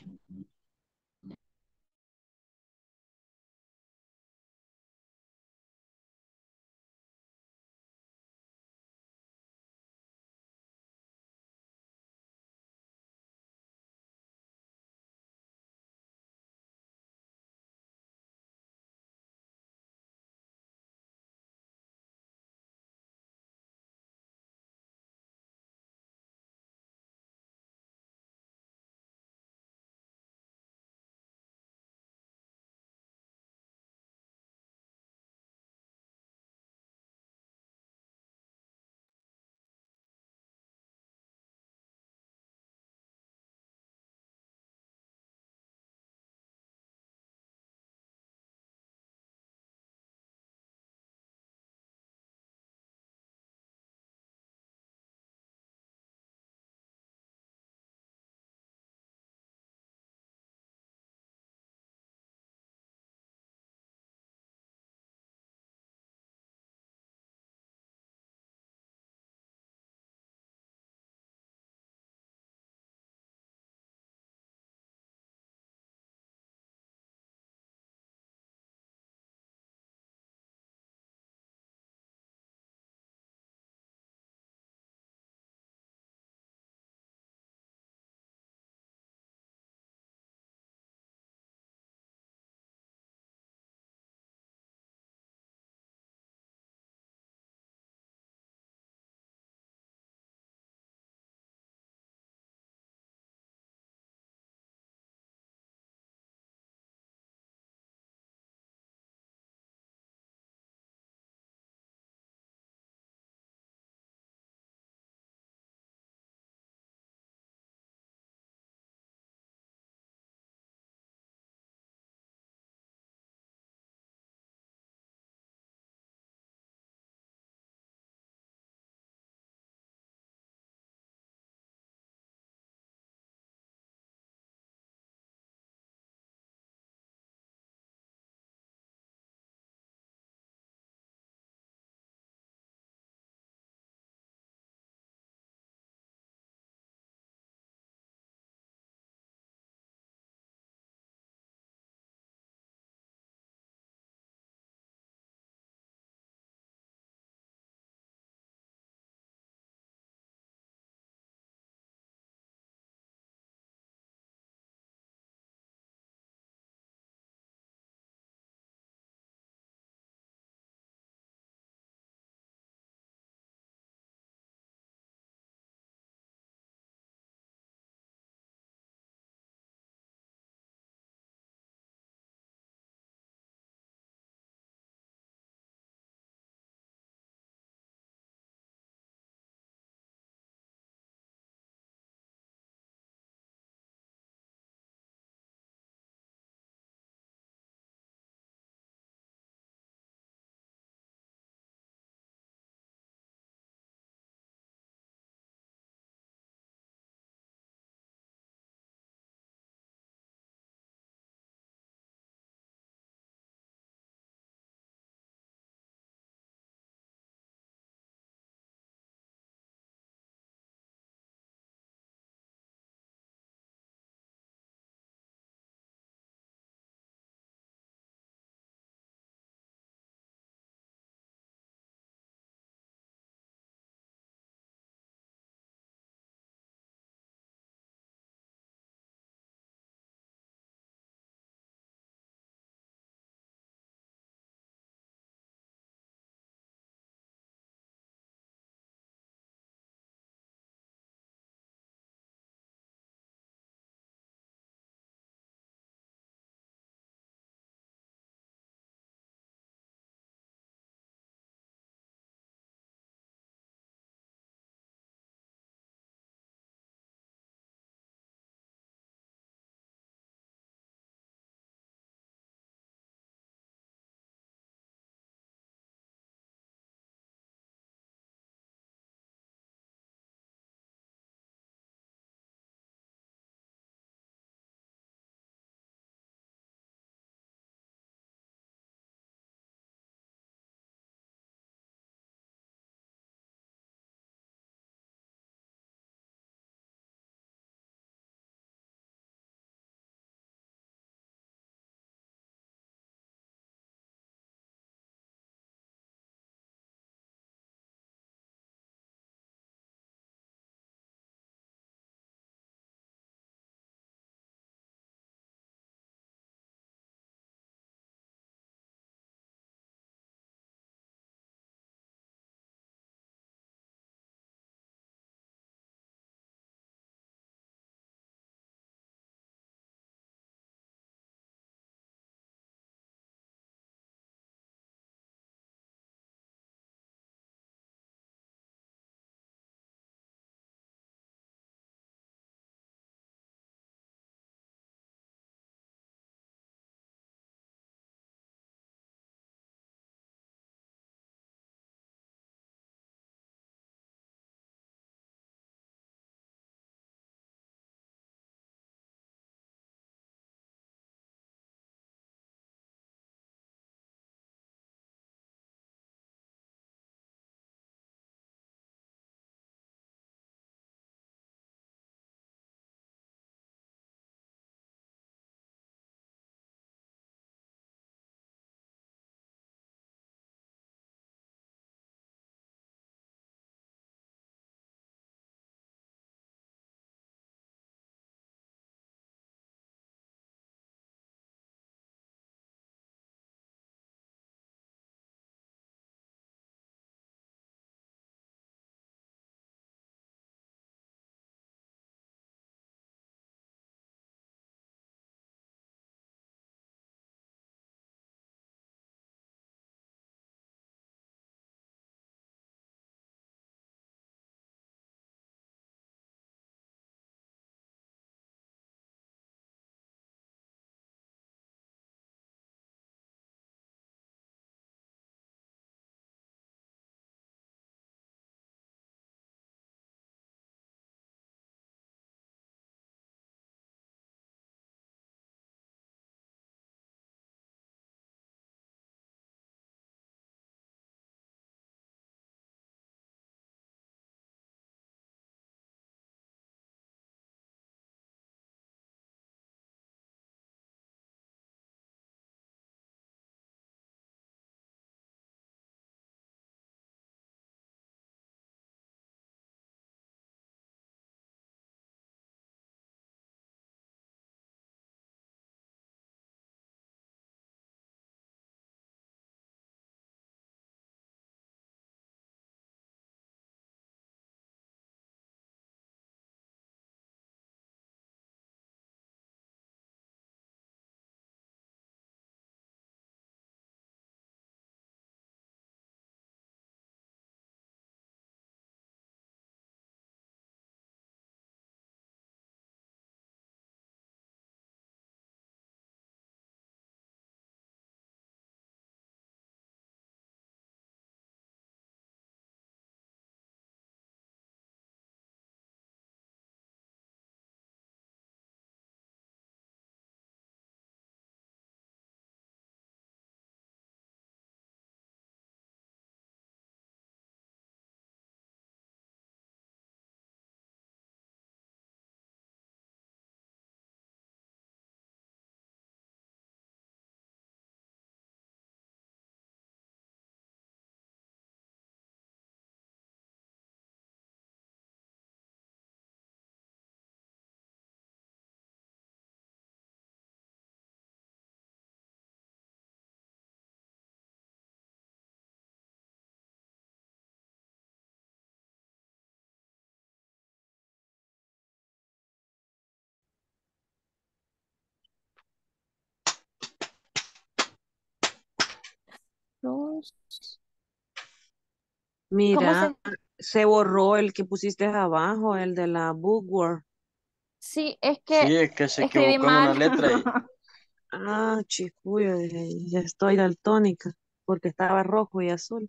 ¿Cómo Mira, se? se borró el que pusiste abajo, el de la bookworm. Sí, es Sí, que es que se escribí equivocó en una mal. letra y Ah, chicuyo, ya estoy daltónica, porque estaba rojo y azul.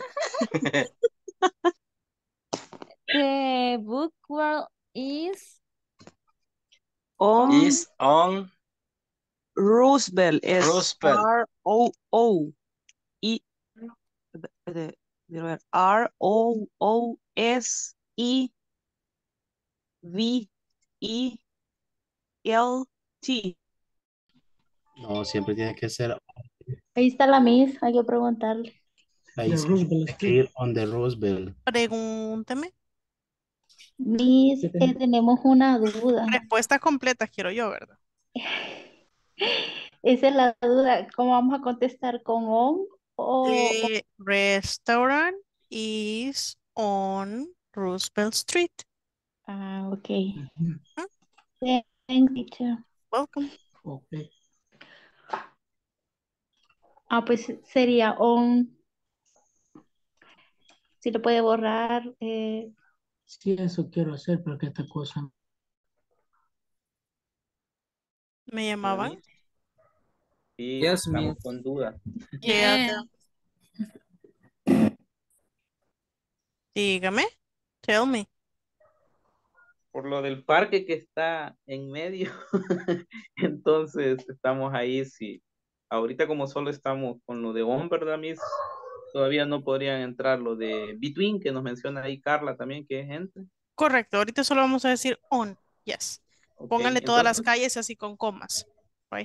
The book world is On is on Roosevelt es Roosevelt. R-O-O-E, quiero ver, R-O-O-S-E-V-E-L-T. No, siempre tiene que ser, Ahí está la Miss, hay que preguntarle. ahí The siempre Roosevelt tiene que Street. ir on the Roosevelt. Pregúnteme. Miss, ¿Qué tenés? tenemos una duda. Respuesta completa quiero yo, ¿verdad? Esa es la duda. ¿Cómo vamos a contestar con on o? The restaurant is on Roosevelt Street. Ah, ok. Ujú. Thanks, teacher. Welcome. Ok. Ah, pues sería on. Si lo puede borrar. Sí, eso quiero hacer, pero que esta cosa. ¿Me llamaban? Sí, Yes, estamos Miss. con duda. Yeah, Yeah. dígame. Tell me. Por lo del parque que está en medio, entonces estamos ahí, sí. Ahorita como solo estamos con lo de on, ¿verdad, Miss? Todavía no podrían entrar lo de between, que nos menciona ahí Carla también, que es entre. Correcto. Ahorita solo vamos a decir on. Yes. Ok, Pónganle todas las entonces, calles así con comas. Right.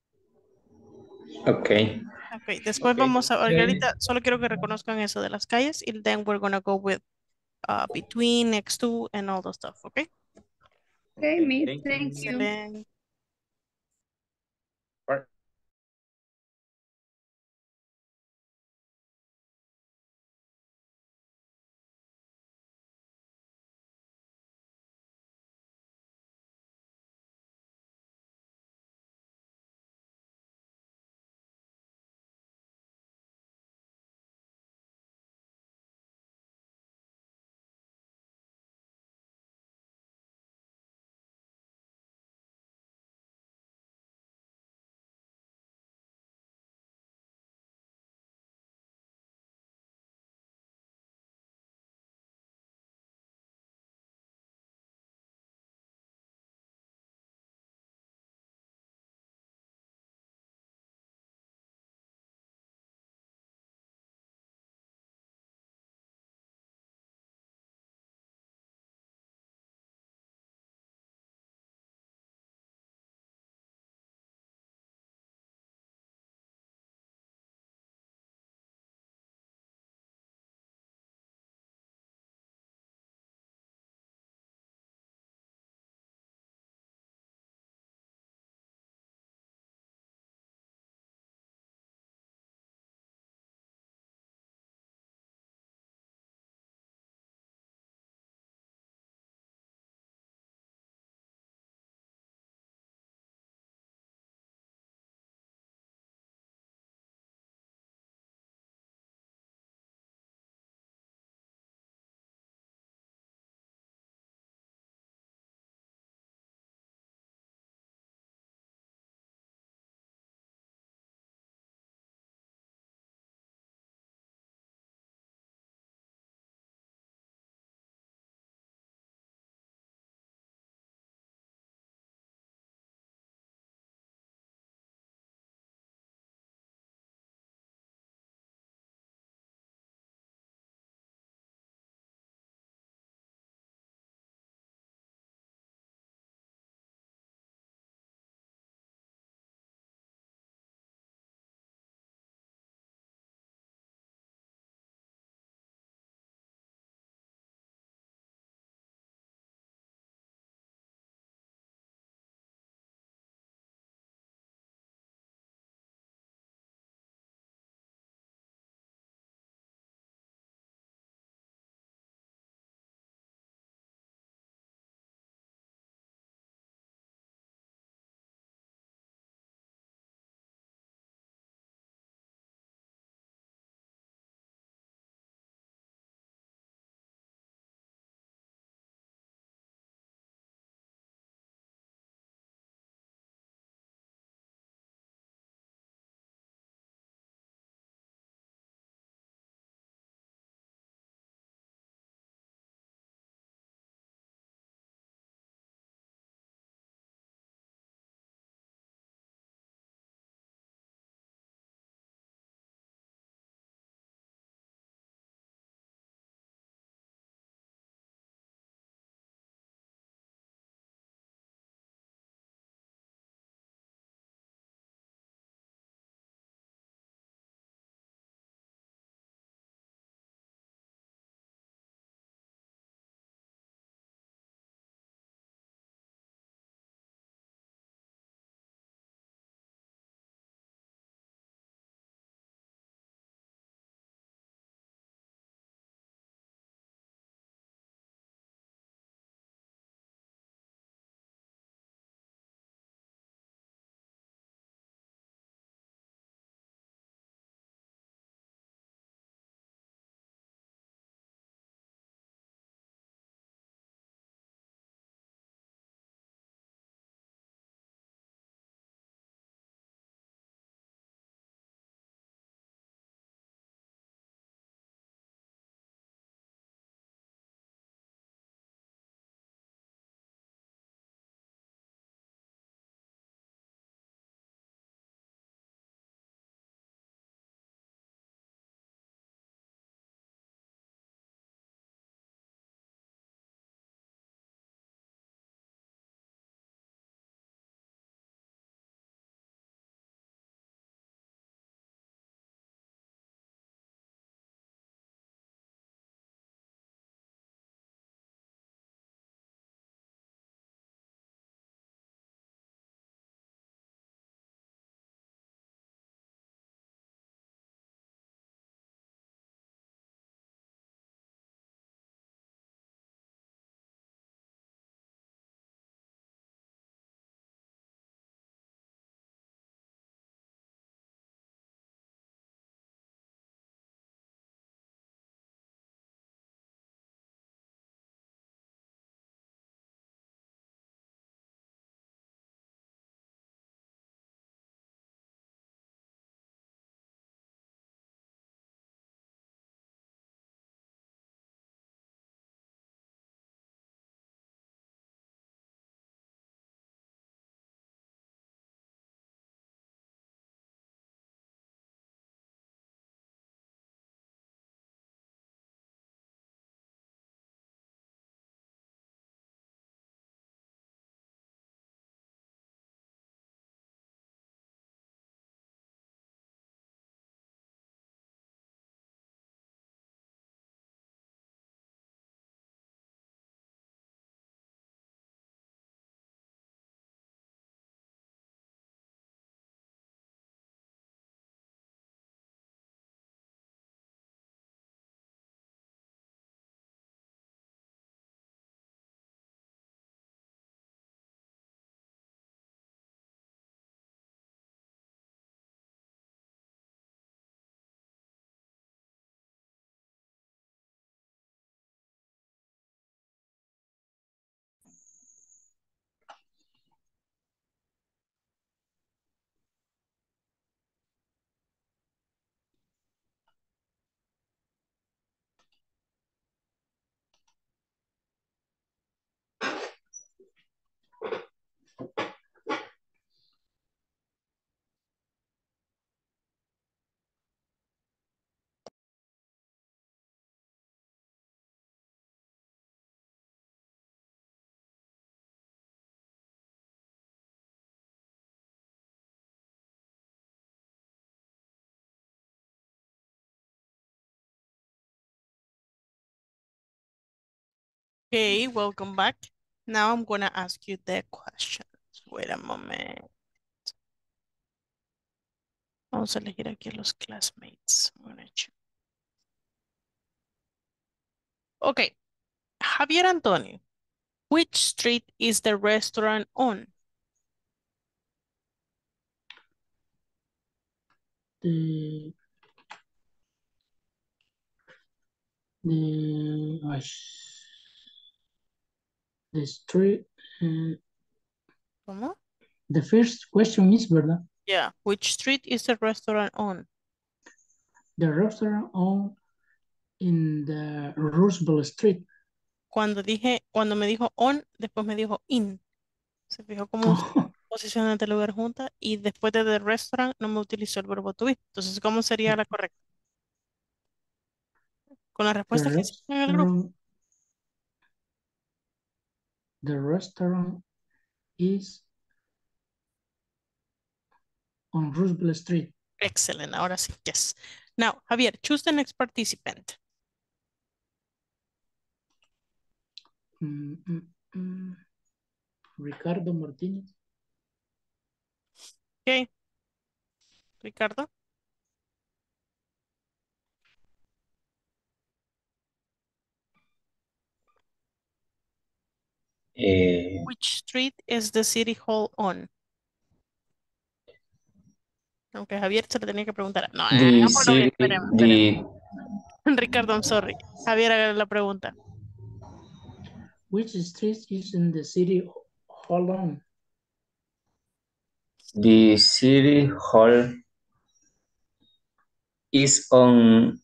ok, Ok. Después ok. vamos a, Ok. ahorita solo quiero que reconozcan eso de las calles y then we're gonna go with between, next to, and all the stuff. Okay. Okay, Ok, Miss, thank thank you. you. Excelente. Okay, welcome back. Now I'm gonna ask you the questions. Wait a moment. Vamos a elegir aquí los classmates. I'm gonna choose. Okay, Javier Antonio, which street is the restaurant on? The the uh, the street. ¿Cómo? The first question is, ¿verdad? Yeah, which street is the restaurant on? The restaurant on in the Roosevelt Street. Cuando me dijo on, después me dijo in. Se fijó como posición ante el lugar junta y después de the restaurant no me utilizó el verbo to be. Entonces, ¿cómo sería la correcta? Con la respuesta que hicieron en el grupo. The restaurant is on Roosevelt Street. Excellent. Ahora sí. Yes. Now, Javier, choose the next participant. Ricardo Martínez. Okay. Ricardo. Which street is the city hall on? Aunque Javier se le tenía que preguntar. No, hagámoslo bien. Espérame. Ricardo, I'm sorry. Javier, haga la pregunta. Which street is in the city hall on? The city hall is on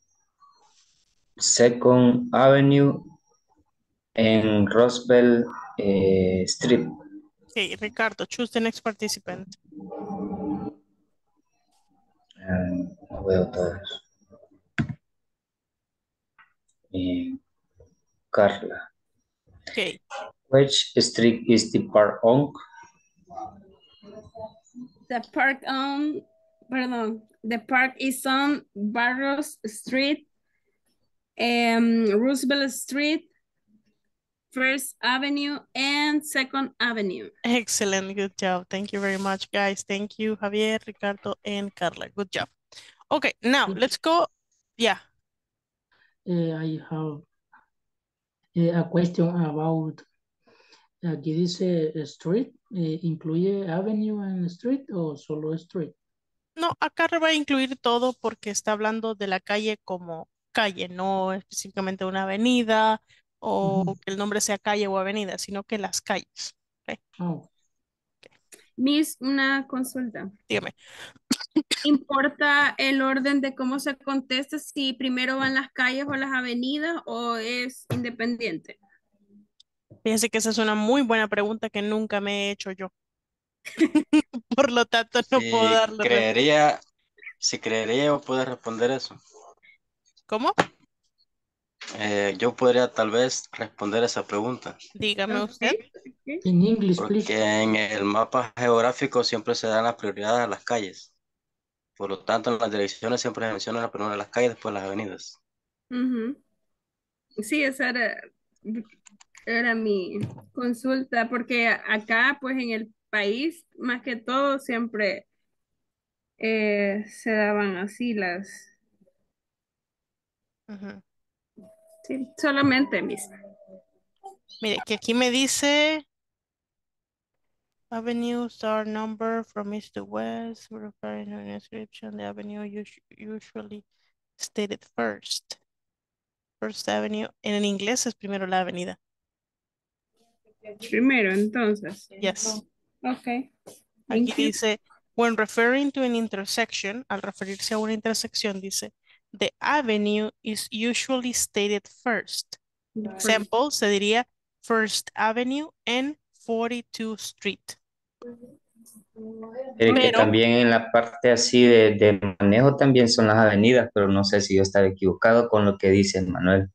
2nd Avenue and Roosevelt Street. Okay, Ricardo, choose the next participant. No veo todos. Carla. Okay. Which street is the park on? The park is on Barros Street, Roosevelt Street, First Avenue, and Second Avenue. Excellent. Good job. Thank you very much, guys. Thank you, Javier, Ricardo, and Carla. Good job. Okay, now let's go. Yeah. I have a question about, aquí dice street, ¿incluye avenue and street o solo street? No, acá va a incluir todo porque está hablando de la calle como calle, no específicamente una avenida o que el nombre sea calle o avenida, sino que las calles. Okay. Oh. Miss, una consulta. Dígame. ¿Importa el orden de cómo se contesta si primero van las calles o las avenidas o es independiente? Fíjense que esa es una muy buena pregunta que nunca me he hecho yo. Por lo tanto, no puedo darle Si creería, yo puedo responder eso. ¿Cómo? Yo podría tal vez responder esa pregunta. Dígame usted. En inglés, please. Porque en el mapa geográfico siempre se dan la prioridad a las calles. Por lo tanto, en las direcciones siempre se menciona primero las calles, después las avenidas. Sí, esa era mi consulta, porque acá, pues en el país, más que todo, siempre se daban así las... Sí, solamente, Miss. Mire, que aquí me dice Avenue star number from east to west, referring to an inscription. The avenue usually stated first. First Avenue. En inglés es primero la avenida. Primero, entonces. Yes. Ok. Aquí dice, when referring to an intersection, al referirse a una intersección, dice, the avenue is usually stated first. Example, se diría First Avenue and 42th Street. Que también en la parte así de manejo también son las avenidas, pero no sé si yo estaba equivocado con lo que dice Manuel.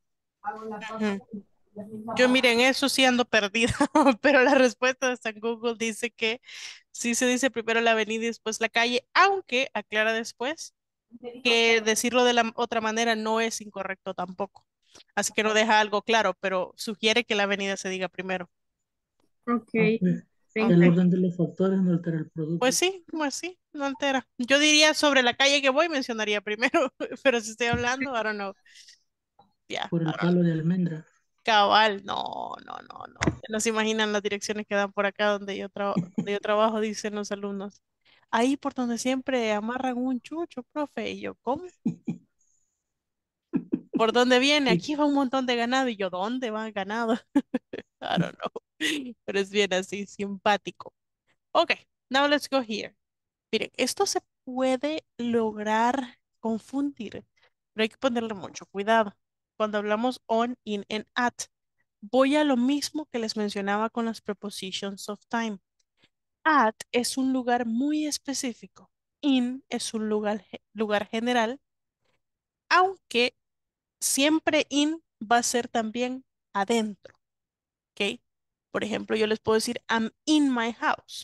Yo miren, eso sí ando perdida, pero la respuesta de San Google dice que sí se dice primero la avenida y después la calle, aunque aclara después que decirlo de la otra manera no es incorrecto tampoco. Así que no deja algo claro, pero sugiere que la avenida se diga primero. Ok, Pues, thank el you. orden de los factores no altera el producto. Pues sí, no altera. Yo diría sobre la calle que voy, mencionaría primero, pero si estoy hablando, I don't know. Yeah, Por I el don't know. palo de almendra. Cabal, no. No se imaginan las direcciones que dan por acá donde yo trabajo, dicen los alumnos. Ahí por donde siempre amarran un chucho, profe. Y yo, ¿cómo? ¿Por dónde viene? Sí, Aquí va un montón de ganado. Y yo, ¿dónde va el ganado? I don't know. Pero es bien así, simpático. Ok, now let's go here. Miren, esto se puede lograr confundir, pero hay que ponerle mucho cuidado. Cuando hablamos on, in, and at, voy a lo mismo que les mencionaba con las prepositions of time. At es un lugar muy específico. In es un lugar general, aunque siempre in va a ser también adentro, ¿ok? Por ejemplo, yo les puedo decir, I'm in my house,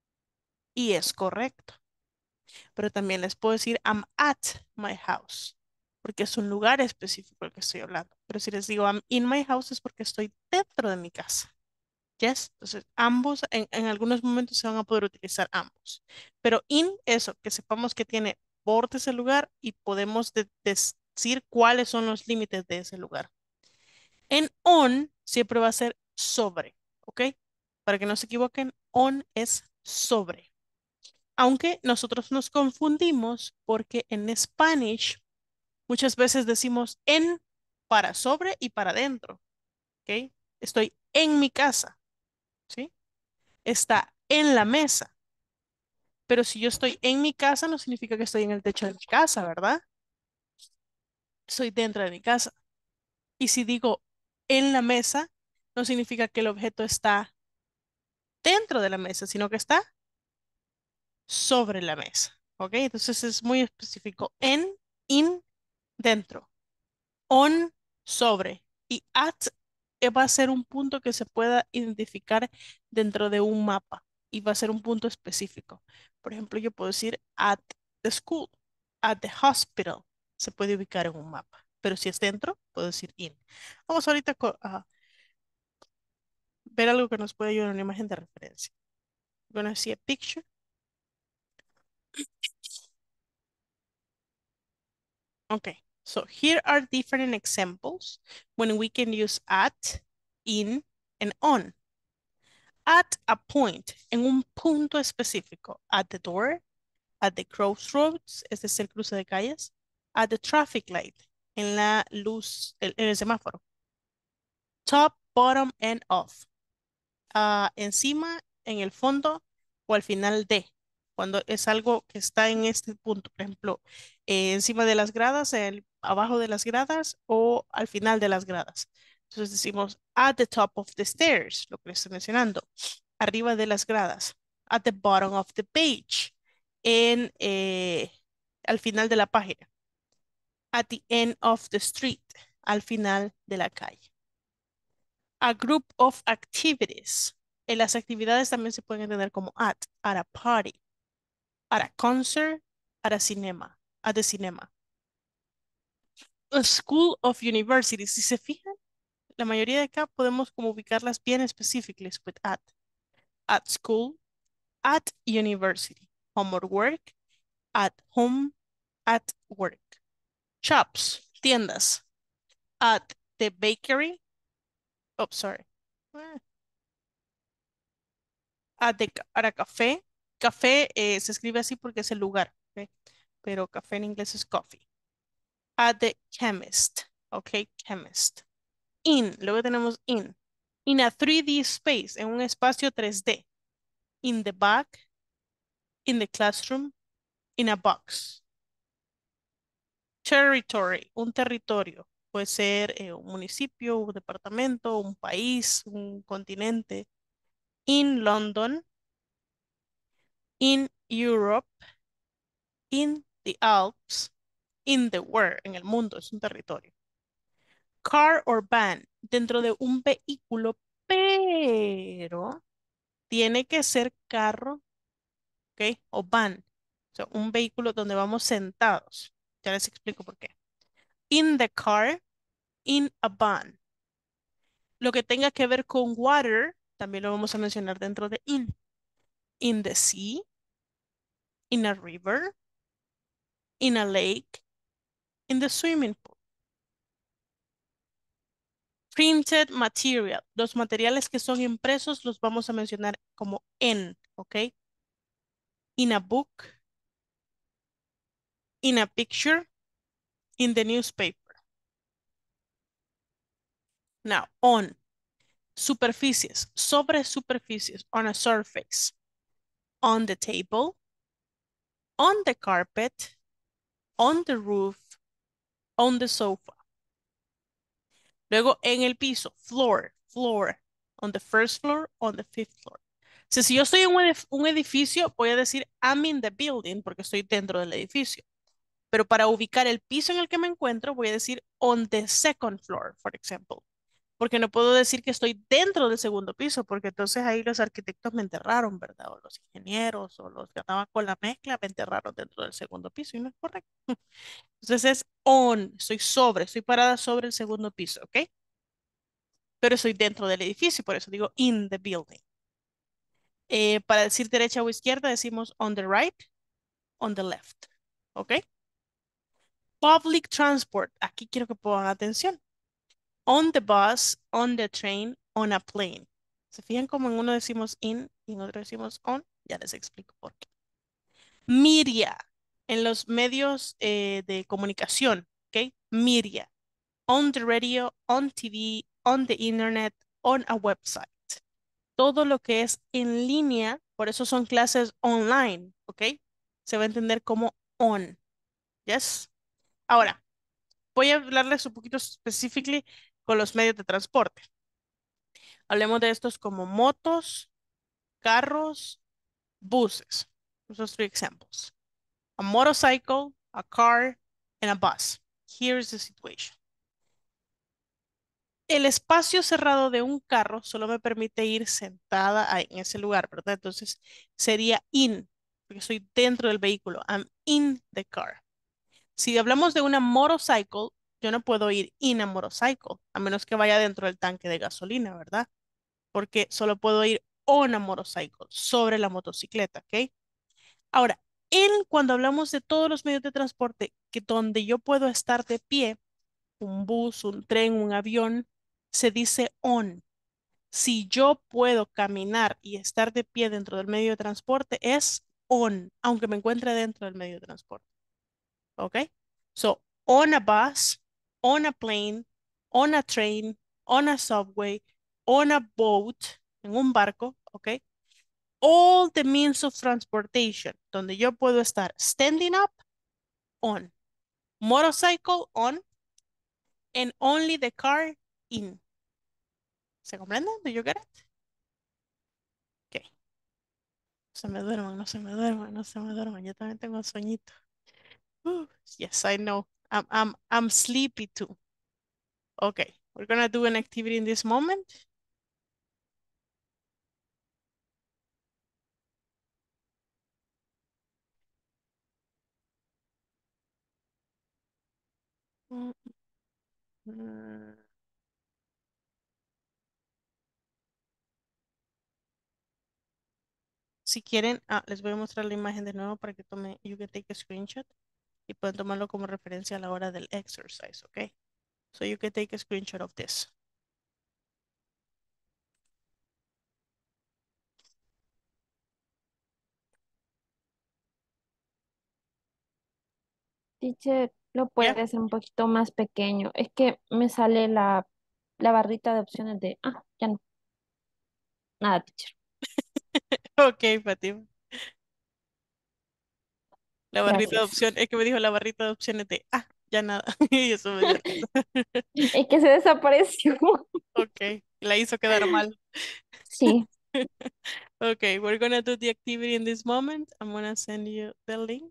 y es correcto. Pero también les puedo decir, I'm at my house, porque es un lugar específico el que estoy hablando. Pero si les digo, I'm in my house, es porque estoy dentro de mi casa. Yes, entonces ambos en algunos momentos se van a poder utilizar ambos. Pero in, eso, que sepamos que tiene bordes el lugar y podemos decir cuáles son los límites de ese lugar. En on siempre va a ser sobre, ¿ok? Para que no se equivoquen, on es sobre. Aunque nosotros nos confundimos porque en Spanish muchas veces decimos en para sobre y para adentro, ¿ok? Estoy en mi casa, ¿sí? Está en la mesa. Pero si yo estoy en mi casa, no significa que estoy en el techo de mi casa, ¿verdad? Estoy dentro de mi casa. Y si digo en la mesa, no significa que el objeto está dentro de la mesa, sino que está sobre la mesa. ¿Ok? Entonces es muy específico. En, in, dentro. On, sobre. Y at va a ser un punto que se pueda identificar dentro de un mapa. Y va a ser un punto específico. Por ejemplo, yo puedo decir at the school, at the hospital. Se puede ubicar en un mapa. Pero si es dentro, puedo decir in. Vamos ahorita a ver algo que nos puede ayudar en una imagen de referencia. We're gonna see a picture. Okay, so here are different examples when we can use at, in, and on. At a point, en un punto específico. At the door, at the crossroads, este es el cruce de calles. At the traffic light, en la luz, en el semáforo. Top, bottom, and off. Encima, en el fondo o al final de, cuando es algo que está en este punto, por ejemplo, encima de las gradas, abajo de las gradas o al final de las gradas. Entonces decimos at the top of the stairs, lo que les estoy mencionando, arriba de las gradas, at the bottom of the page, al final de la página, at the end of the street, al final de la calle. A group of activities. Las actividades también se pueden entender como at a party, at a concert, at a cinema, at the cinema. A school of universities. Si se fijan, la mayoría de acá podemos como ubicarlas bien específicas with at. At school, at university. Home or work, at home, at work. Shops, tiendas. At the bakery. Oh, sorry. At a café. Café se escribe así porque es el lugar, ¿ok? Pero café en inglés es coffee. At the chemist, ok, chemist. In, luego tenemos in. In a 3D space, en un espacio 3D. In the back, in the classroom, in a box. Territory, un territorio. Puede ser un municipio, un departamento, un país, un continente. In London, in Europe, in the Alps, in the world, en el mundo, es un territorio. Car or van, dentro de un vehículo, pero tiene que ser carro, ¿ok? O van, o sea, un vehículo donde vamos sentados. Ya les explico por qué. In the car, in a bun. Lo que tenga que ver con water, también lo vamos a mencionar dentro de in. In the sea, in a river, in a lake, in the swimming pool. Printed material. Los materiales que son impresos los vamos a mencionar como en, ¿ok? In a book, in a picture, in the newspaper. Now, on. Superficies, sobre superficies, on a surface. On the table, on the carpet, on the roof, on the sofa. Luego en el piso, floor, floor, on the first floor, on the fifth floor. Si yo estoy en un edificio, voy a decir I'm in the building porque estoy dentro del edificio. Pero para ubicar el piso en el que me encuentro, voy a decir on the second floor, por ejemplo. Porque no puedo decir que estoy dentro del segundo piso, porque entonces ahí los arquitectos me enterraron, ¿verdad? O los ingenieros o los que andaban con la mezcla me enterraron dentro del segundo piso y no es correcto. Entonces es on, estoy parada sobre el segundo piso, ¿ok? Pero estoy dentro del edificio, por eso digo in the building. Para decir derecha o izquierda decimos on the right, on the left, ¿ok? Public transport, aquí quiero que pongan atención. On the bus, on the train, on a plane. ¿Se fijan como en uno decimos in y en otro decimos on? Ya les explico por qué. Media, en los medios de comunicación, ¿ok? Media. On the radio, on TV, on the internet, on a website. Todo lo que es en línea, por eso son clases online, ¿ok? Se va a entender como on. ¿Yes? Ahora, voy a hablarles un poquito específicamente con los medios de transporte. Hablemos de estos como motos, carros, buses. Esos three examples. A motorcycle, a car, and a bus. Here's the situation. El espacio cerrado de un carro solo me permite ir sentada en ese lugar, ¿verdad? Entonces sería in, porque estoy dentro del vehículo. I'm in the car. Si hablamos de una motorcycle, yo no puedo ir in a motorcycle, a menos que vaya dentro del tanque de gasolina, ¿verdad? Porque solo puedo ir on a motorcycle, sobre la motocicleta, ¿ok? Ahora, cuando hablamos de todos los medios de transporte, que donde yo puedo estar de pie, un bus, un tren, un avión, se dice on. Si yo puedo caminar y estar de pie dentro del medio de transporte, es on, aunque me encuentre dentro del medio de transporte. ¿Ok? So, on a bus, on a plane, on a train, on a subway, on a boat, en un barco, ¿ok? All the means of transportation, donde yo puedo estar standing up, on. Motorcycle, on. And only the car, in. ¿Se comprende? Do you get it? Ok. No se me duerman, no se me duerman, no se me duerman. Yo también tengo sueñito. Yes, I know. I'm sleepy too. Okay, we're gonna do an activity in this moment. Mm, mm. Si quieren, les voy a mostrar la imagen de nuevo para que tome, you can take a screenshot y pueden tomarlo como referencia a la hora del exercise, okay? So you can take a screenshot of this. Teacher, lo puede Yeah. hacer un poquito más pequeño. Es que me sale la barrita de opciones de... Ah, ya no. Nada, teacher. Ok, Fatima. La barrita de Gracias. opción, es que me dijo la barrita de opciones de, ya nada. Y eso me dio risa. Es que se desapareció. Ok, la hizo quedar mal. Sí. Okay, we're gonna do the activity in this moment. I'm gonna send you the link.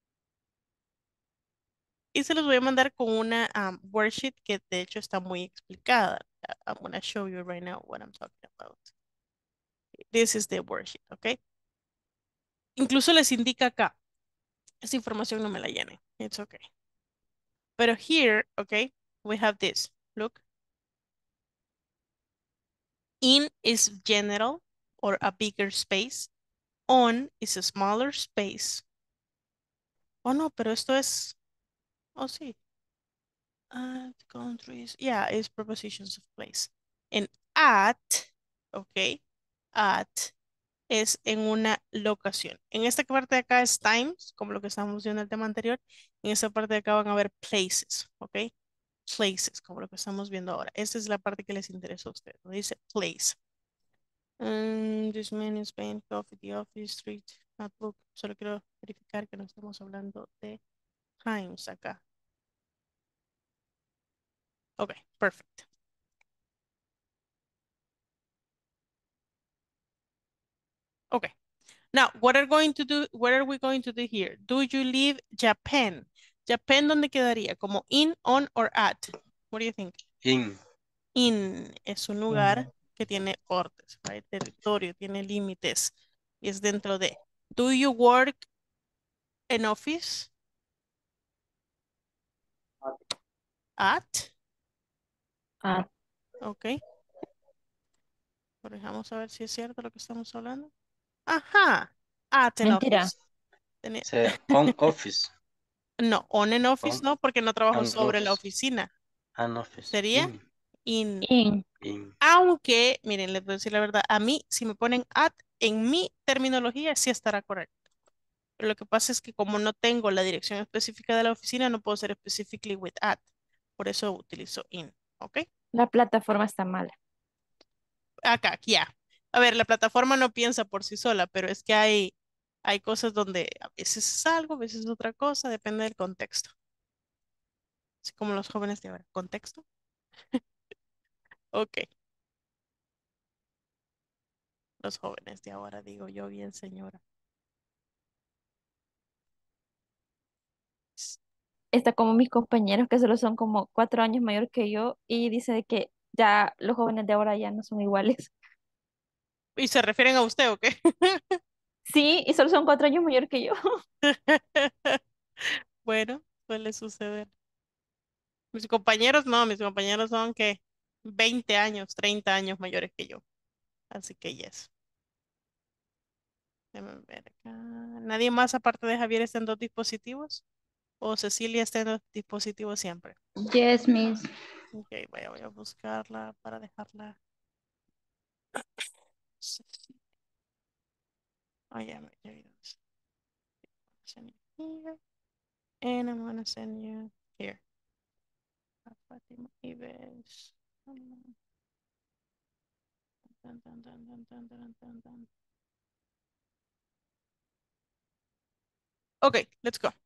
Y se los voy a mandar con una worksheet que de hecho está muy explicada. I'm gonna show you right now what I'm talking about. This is the worksheet, okay? Incluso les indica acá. Esta información no me la llenen. It's okay. Pero here, okay, we have this. Look. In is general or a bigger space. On is a smaller space. Oh, no, pero esto es... Oh, sí. Countries. Yeah, it's prepositions of place. En at, ok, at es en una locación. En esta parte de acá es times, como lo que estábamos viendo en el tema anterior. En esta parte de acá van a ver places, ok. Places, como lo que estamos viendo ahora. Esta es la parte que les interesa a ustedes. Dice place. This man is paying coffee, the office, street, notebook. Solo quiero verificar que no estamos hablando de times acá. Ok, perfect. Okay. Now, what are going to do? What are we going to do here? Do you leave Japan? Japan, ¿dónde quedaría? ¿Como in, on, or at? What do you think? In. In es un lugar que tiene bordes, right? Territorio, tiene límites y es dentro de. Do you work in office? At. At. Ok. Pero vamos a ver si es cierto lo que estamos hablando. Ajá. At an Mentira. office. Tiene- On office. No, on an office On, no, porque no trabajo an sobre la office. oficina. An office. Sería in. In. In. Aunque, miren, les voy a decir la verdad, a mí, si me ponen at, en mi terminología sí estará correcto. Pero lo que pasa es que como no tengo la dirección específica de la oficina, no puedo ser specifically with at. Por eso utilizo in, ¿ok? La plataforma está mala. Acá, ya. A ver, la plataforma no piensa por sí sola, pero es que hay cosas donde a veces es algo, a veces es otra cosa, depende del contexto. Así como los jóvenes de ahora. ¿Contexto? Ok. Los jóvenes de ahora, digo yo bien, señora. Está como mis compañeros que solo son como 4 años mayor que yo y dice de que ya los jóvenes de ahora ya no son iguales. ¿Y se refieren a usted o qué? Sí, y solo son 4 años mayor que yo. Bueno, suele suceder. Mis compañeros no, mis compañeros son que 20 años, 30 años mayores que yo. Así que yes. Déjame ver acá. ¿Nadie más aparte de Javier está en dos dispositivos? ¿O Cecilia está en dos dispositivos siempre? Yes, Miss. Ok, voy a buscarla para dejarla. Oh, ya vi dónde está. Send you here. And I'm gonna send you here. Fátima Ives. Dun, dun, dun, dun, dun, dun, dun, dun. Okay, let's go.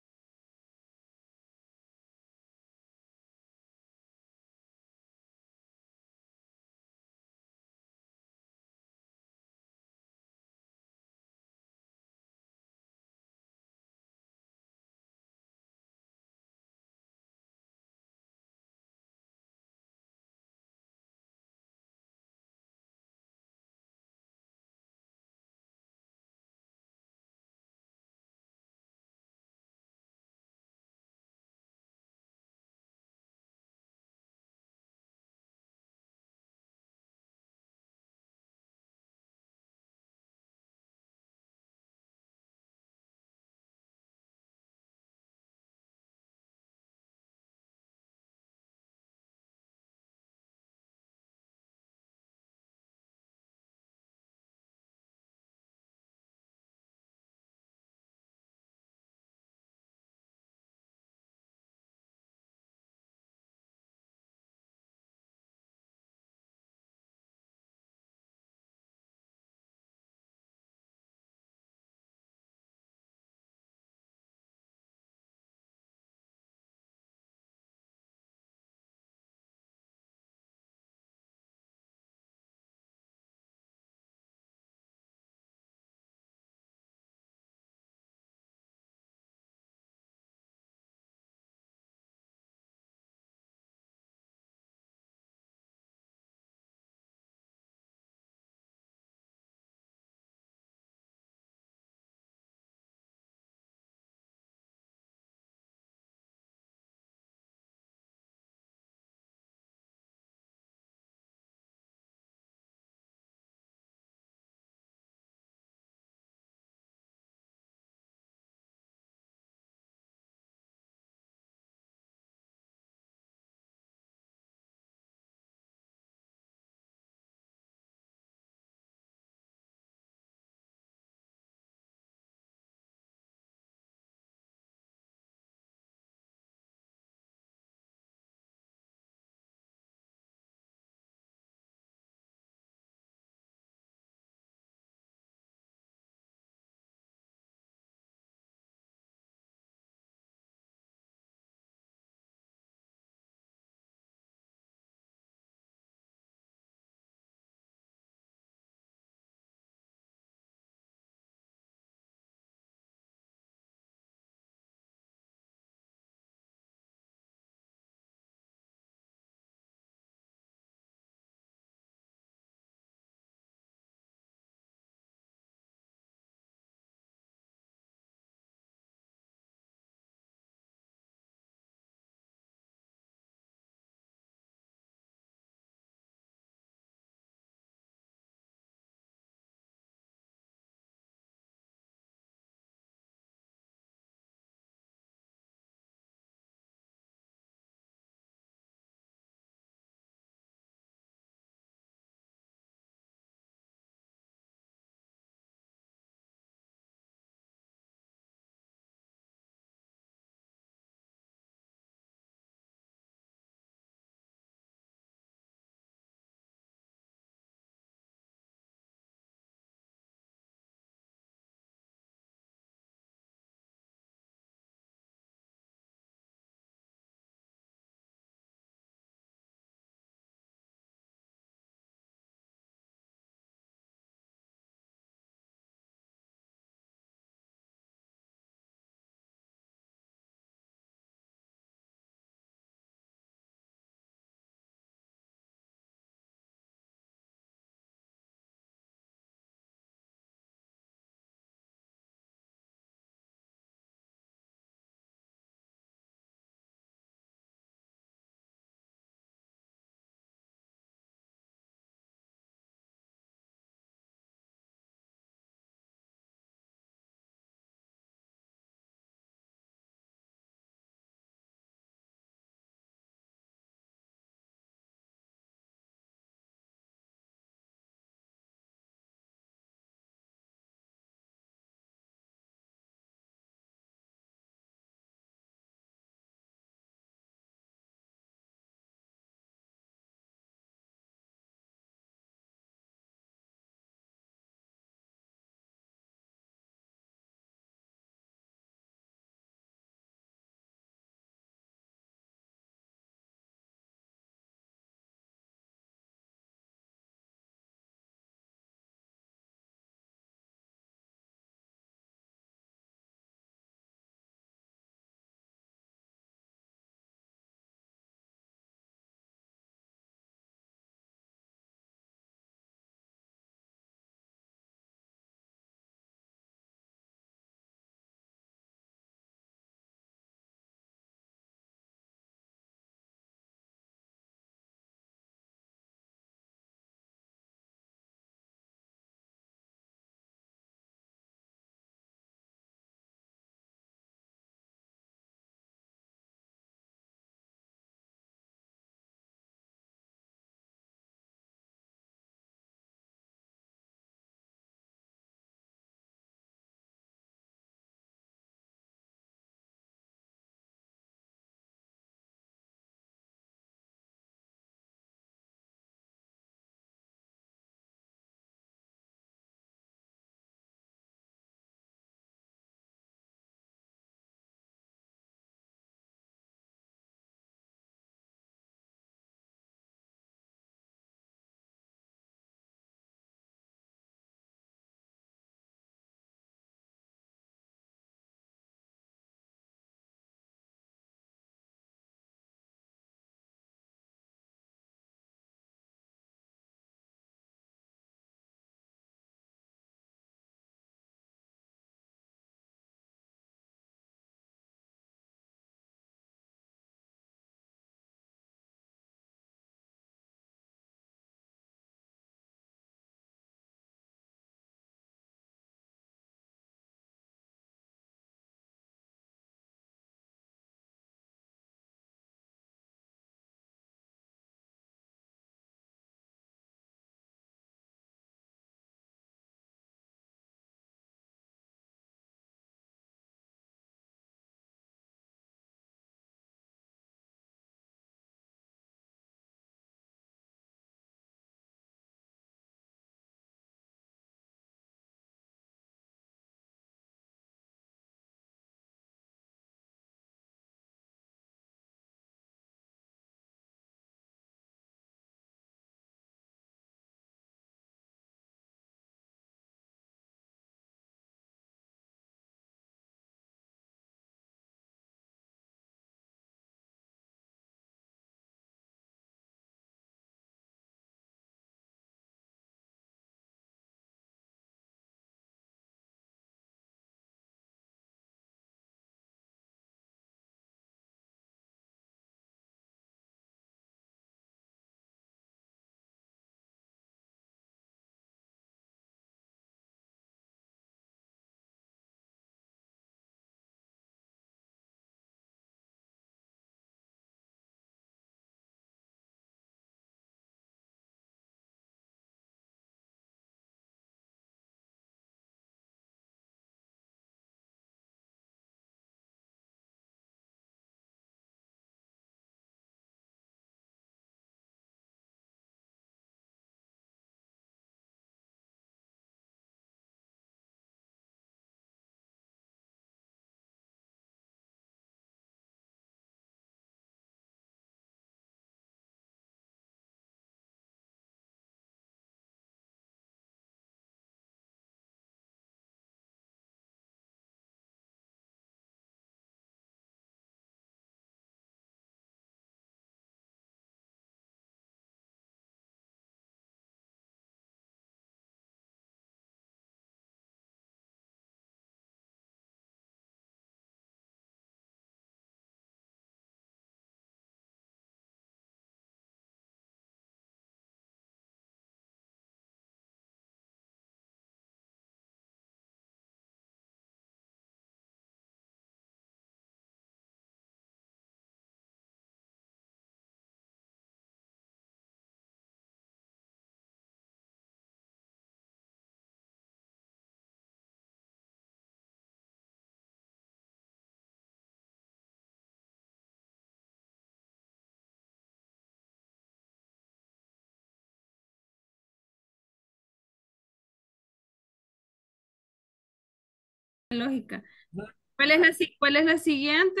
lógica. ¿Cuál es la siguiente?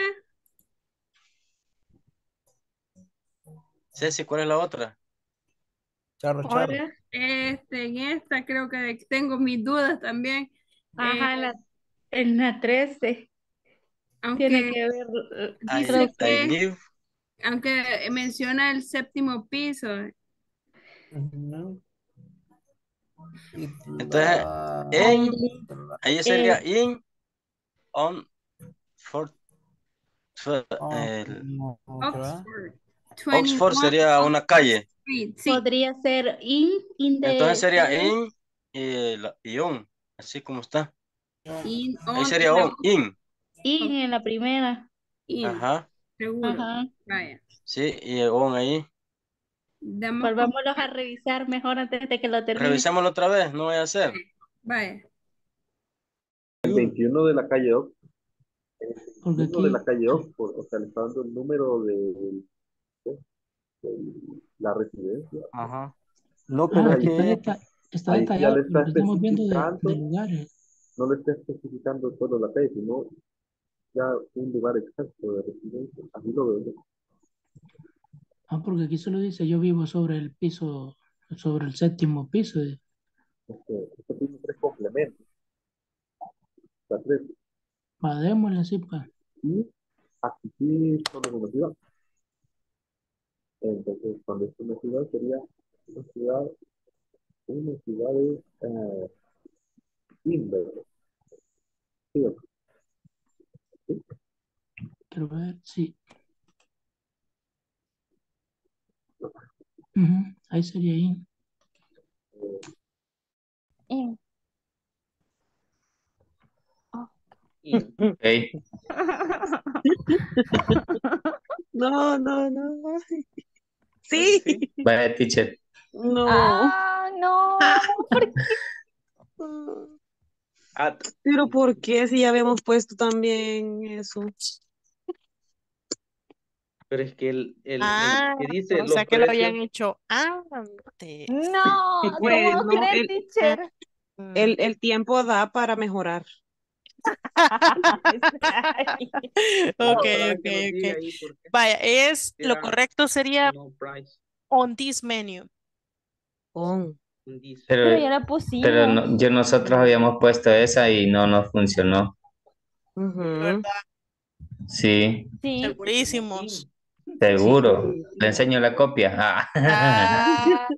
Ceci, ¿cuál es la otra? Charro, charro. Hola. En esta creo que tengo mis dudas también. Ajá, Eh, en la 13 tiene aunque que ver, dice I que, live. aunque menciona el séptimo piso. Ujú. Y Entonces, I en, live ahí sería in in, on, for, Oh, el, no, ¿qué va? Oxford, Oxford 21 sería una calle. Street. Sí, podría ser in Entonces the sería city, in y on, así como está. in, Ahí on, sería on, in. in en la primera. in, Ajá, seguro. Ajá. Vaya. sí, y on ahí. Damos con... Volvámoslos a revisar mejor antes de que lo termine. Revisémoslo otra vez, no vaya a ser. Vaya. El 21 de la calle Oxford, Porque de la aquí, calle Oxford, o sea, le está dando el número de la residencia. Ajá. No, pero es Ahí, aquí está, que, está ahí ya detallado le lo está que estamos viendo de especificando, lugares. no le está especificando solo la calle, sino ya un lugar exacto de residencia. Así lo veo. Ah, porque aquí solo dice, yo vivo sobre el piso, sobre el séptimo piso. Esto tiene tres complementos. La tres. Va, démosle así, pues. Y aquí sí solo es una ciudad. Entonces, cuando es una ciudad sería una ciudad de Inver. ¿Sí? ¿Sí? Quiero ver, sí. Ujú, ahí sería in. In. Oh. In. Ok. No, no, no. Pues Sí. sí. Vaya, teacher. No. Ah, no, ¿por qué? At. Pero ¿por qué si ya habíamos puesto también eso? Pero es que el Ah, que dice o sea los que lo precios. habían hecho antes. No, ¿cómo Bueno, crees, teacher? el tiempo da para mejorar. No, Ok, para ok, que nos diga ok. ahí porque Vaya, lo era correcto sería no price. on this menu. On. Dice. Pero ya Pero, la pero pusimos. no, nosotros habíamos puesto esa y no nos funcionó. De Ujú. verdad, Sí, Sí. segurísimos. seguro. Sí. Le enseño la copia. Ah. Ah,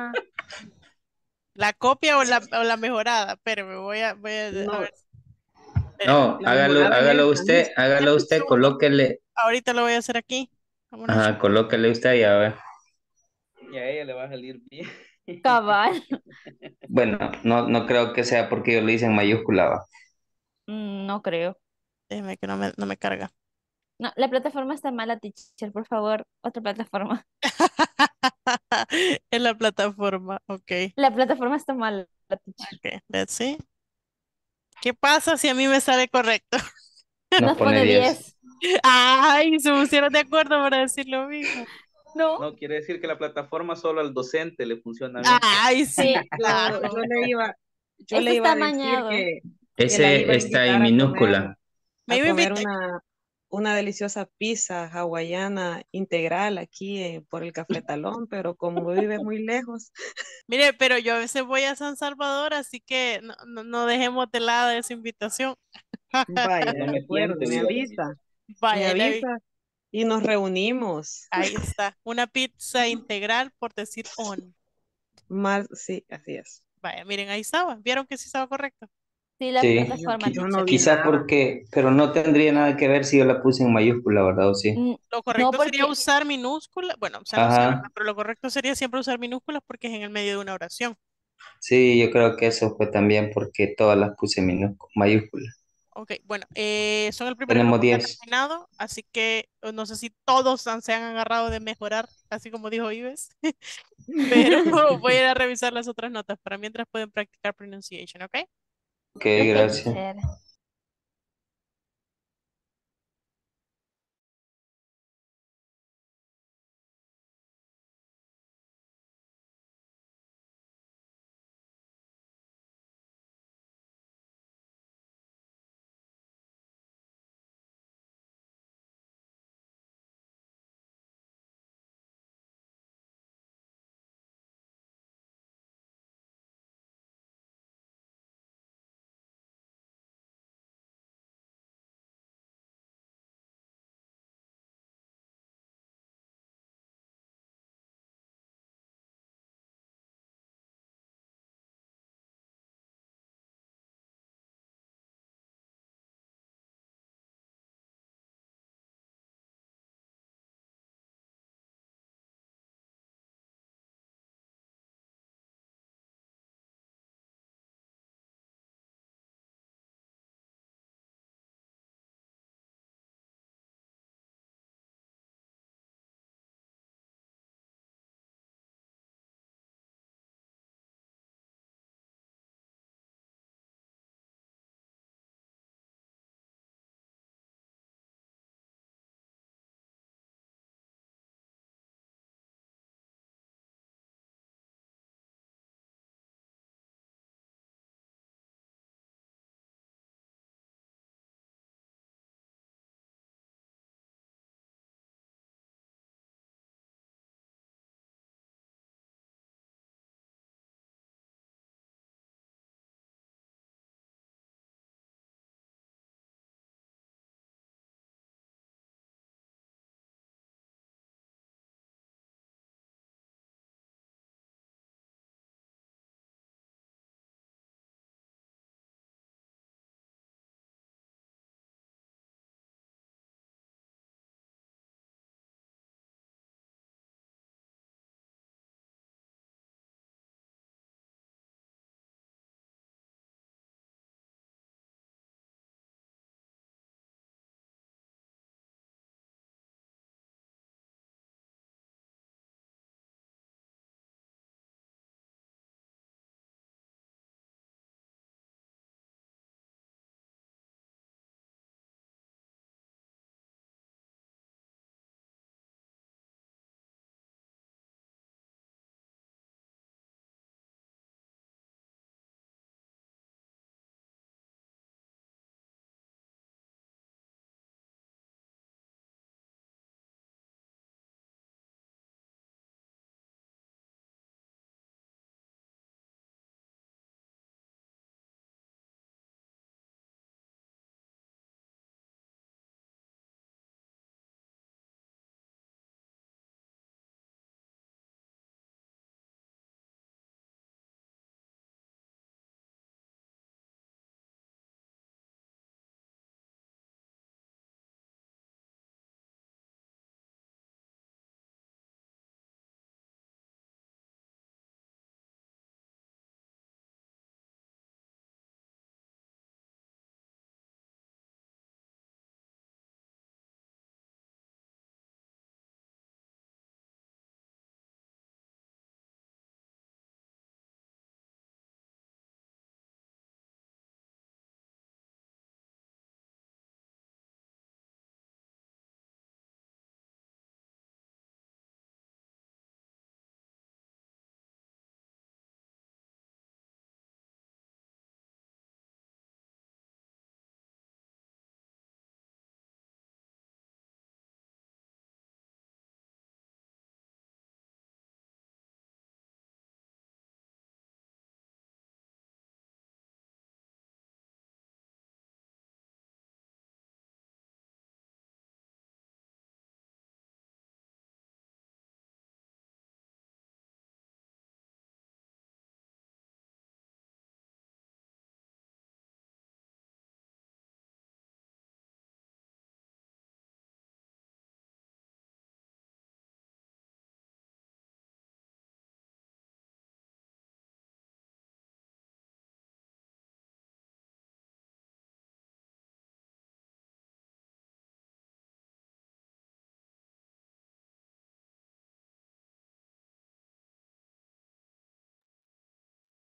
la copia o la mejorada. Pero me voy a No, ver. Espéreme. No, la mejorada es esta. hágalo Dame un usted, segundo. colóquele, Ahorita lo voy a hacer aquí. Vámonos. ajá, colóquele usted y a ver. Y a ella le va a salir bien. Cabal. Bueno, no creo que sea porque yo lo hice en mayúscula, va. No creo. Déjeme que no me carga. No, la plataforma está mala, teacher. Por favor, otra plataforma. En la plataforma, ok. La plataforma está mala, teacher. Ok, let's see. ¿Qué pasa si a mí me sale correcto? Nos Nos pone pone 10. 10. Ay, se pusieron de acuerdo para decir lo mismo. No. No quiere decir que la plataforma solo al docente le funciona bien. Ay, Sí. sí, claro. Yo Esto le iba está a decir amañado. que la iba Ese a está en invitar minúscula. Me a iba a comer invitar. una deliciosa pizza hawaiana integral aquí por el Café Talón, pero como vive muy lejos, Mire, pero yo a veces voy a San Salvador, así que no dejemos de lado esa invitación. vaya, No de me acuerdo, tiente, me dígale. avisa, me Vaya, avisa y nos reunimos. ahí está. Una pizza integral por decir on. Más, sí, así es. Vaya, miren, ahí estaba. ¿Vieron que sí estaba correcto? Sí, la Sí, plataforma, Yo no teacher. vi quizás nada. porque, pero no tendría nada que ver si yo la puse en mayúscula, ¿verdad? ¿O sí? Lo No, correcto sería porque usar minúsculas. Bueno, o sea, no sé, ¿verdad? Ajá, Pero lo correcto sería siempre usar minúsculas porque es en el medio de una oración. sí, yo creo que eso fue también porque todas las puse en mayúscula. Ok, bueno, son el primer Tenemos grupo que ha 10. terminado, así que no sé si todos se han agarrado de mejorar, así como dijo Ives, pero voy a ir a revisar las otras notas para mientras pueden practicar pronunciation, ¿ok? Ok, ok, gracias. teacher.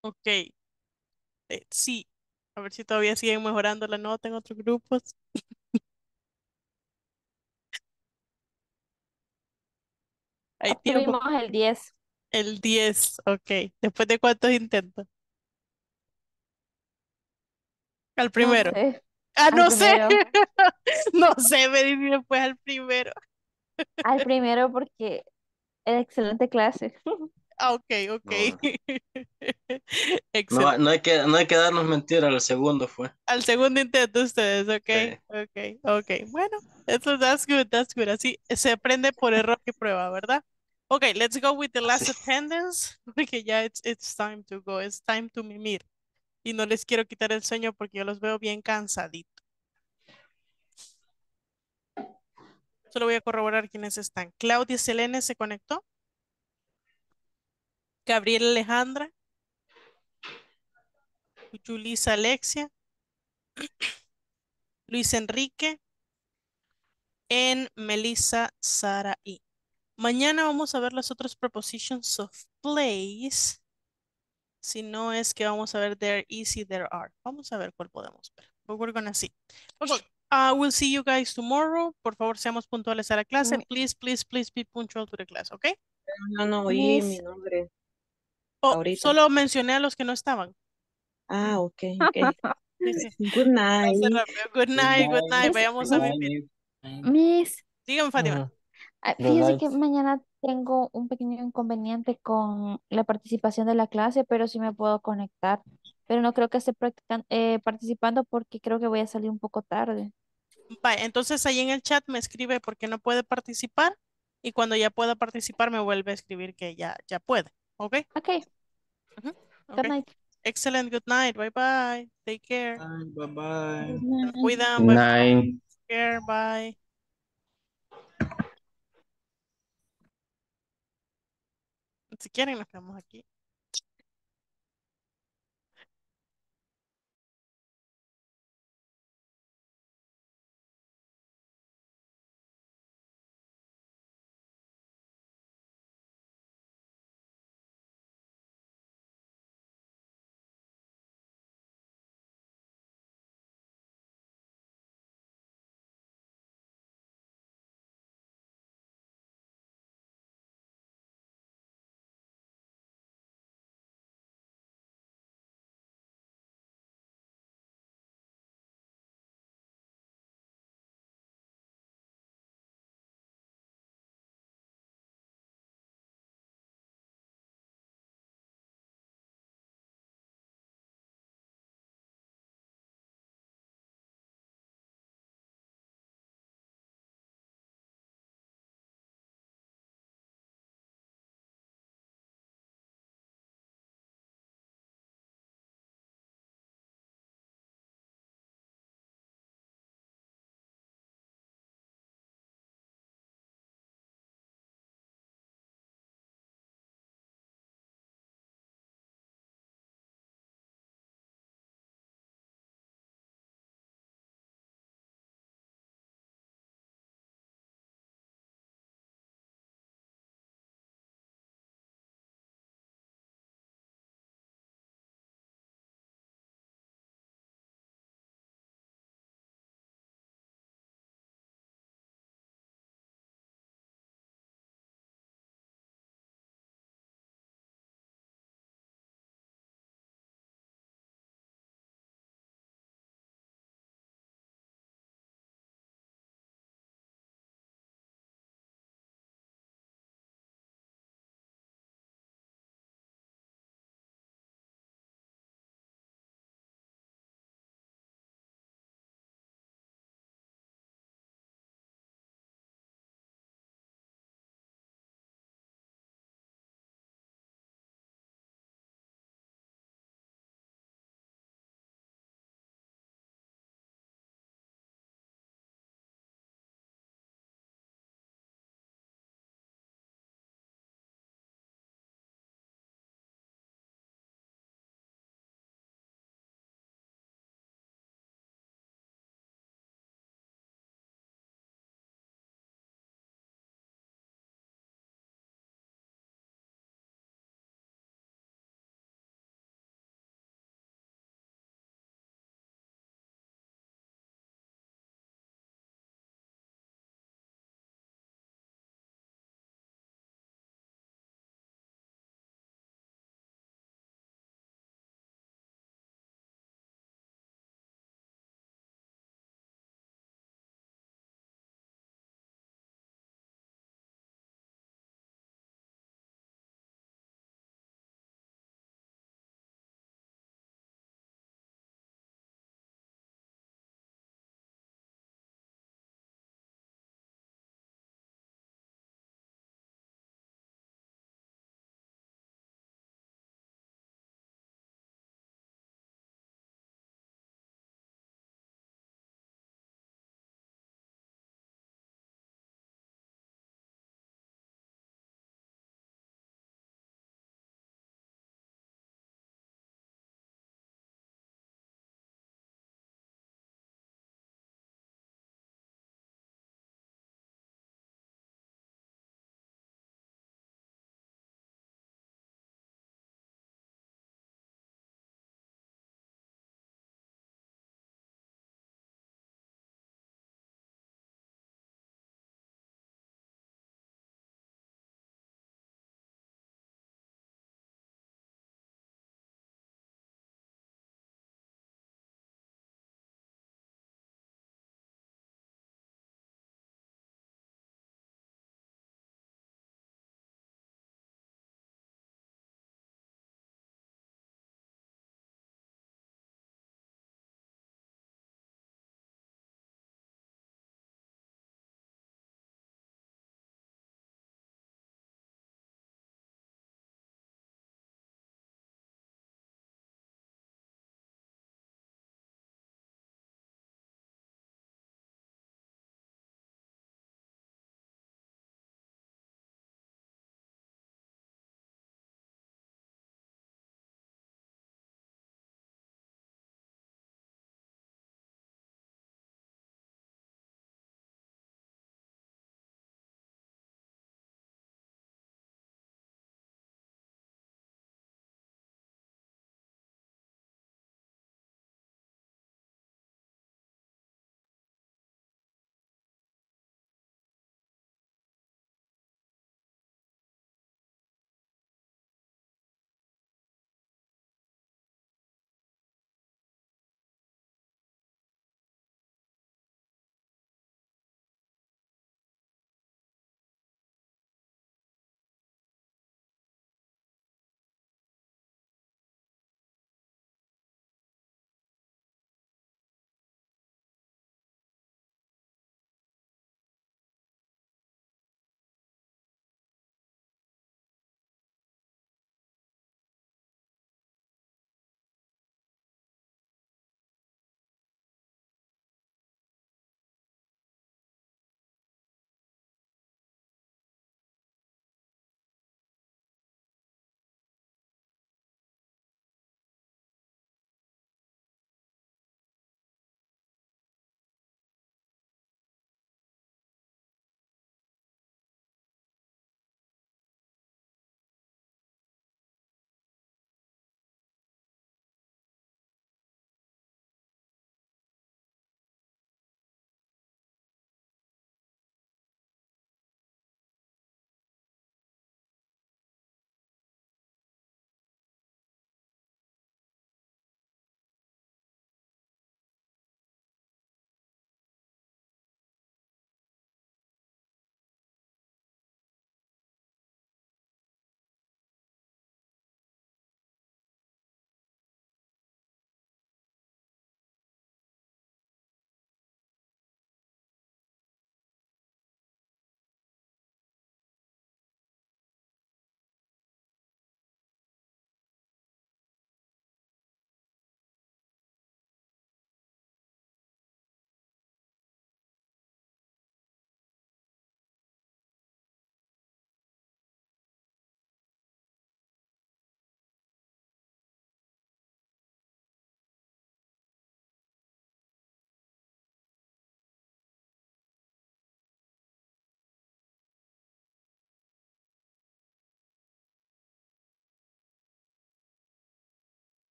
Ok, sí. A ver si todavía siguen mejorando la nota en otros grupos. Hay tiempo. Obtuvimos el 10. El 10, ok. ¿Después de cuántos intentos? Al No primero. sé. Ah, Al no sé. primero. No sé, me dice después al primero. Al primero porque era excelente clase. Ah, ok, ok. No, Excelente. no hay que darnos mentira, el segundo fue. Al segundo intento ustedes, Sí. ok, ok, ok. Bueno, eso, that's good, that's good. Así se aprende por error y prueba, ¿verdad? Ok, let's go with the last Así. attendance, porque ya it's time to go, it's time to mimir. Y no les quiero quitar el sueño porque yo los veo bien cansaditos. Solo voy a corroborar quiénes están. Claudia Selene se conectó. Gabriela Alejandra. Julisa Alexia. Luis Enrique. En Melissa Sara y mañana vamos a ver las otras prepositions of place. Si no es que vamos a ver there is y there are. Vamos a ver cuál podemos ver. But we're gonna see. Okay. We'll see you guys tomorrow. Por favor, seamos puntuales a la clase. Please, please, please be punctual to the class, ¿ok? No oí mi nombre Oh, ahorita. solo mencioné a los que no estaban. Ah, ok, ok. Good night. Hace rápido. Good night, good night. Vayamos a vivir. Miss, Dígame, Fátima. Good fíjese night. que mañana tengo un pequeño inconveniente con la participación de la clase, pero sí me puedo conectar. Pero no creo que esté participando porque creo que voy a salir un poco tarde. Vaya, entonces ahí en el chat me escribe por qué no puede participar y cuando ya pueda participar me vuelve a escribir que ya puede. ¿Ok? Ok, Ujú, good ok. night. Excellent. Good night. Bye bye. Take care. Bye bye. Good Se me night. cuidan. Bye bye. Night. Take care. Bye. Si quieren nos quedamos aquí.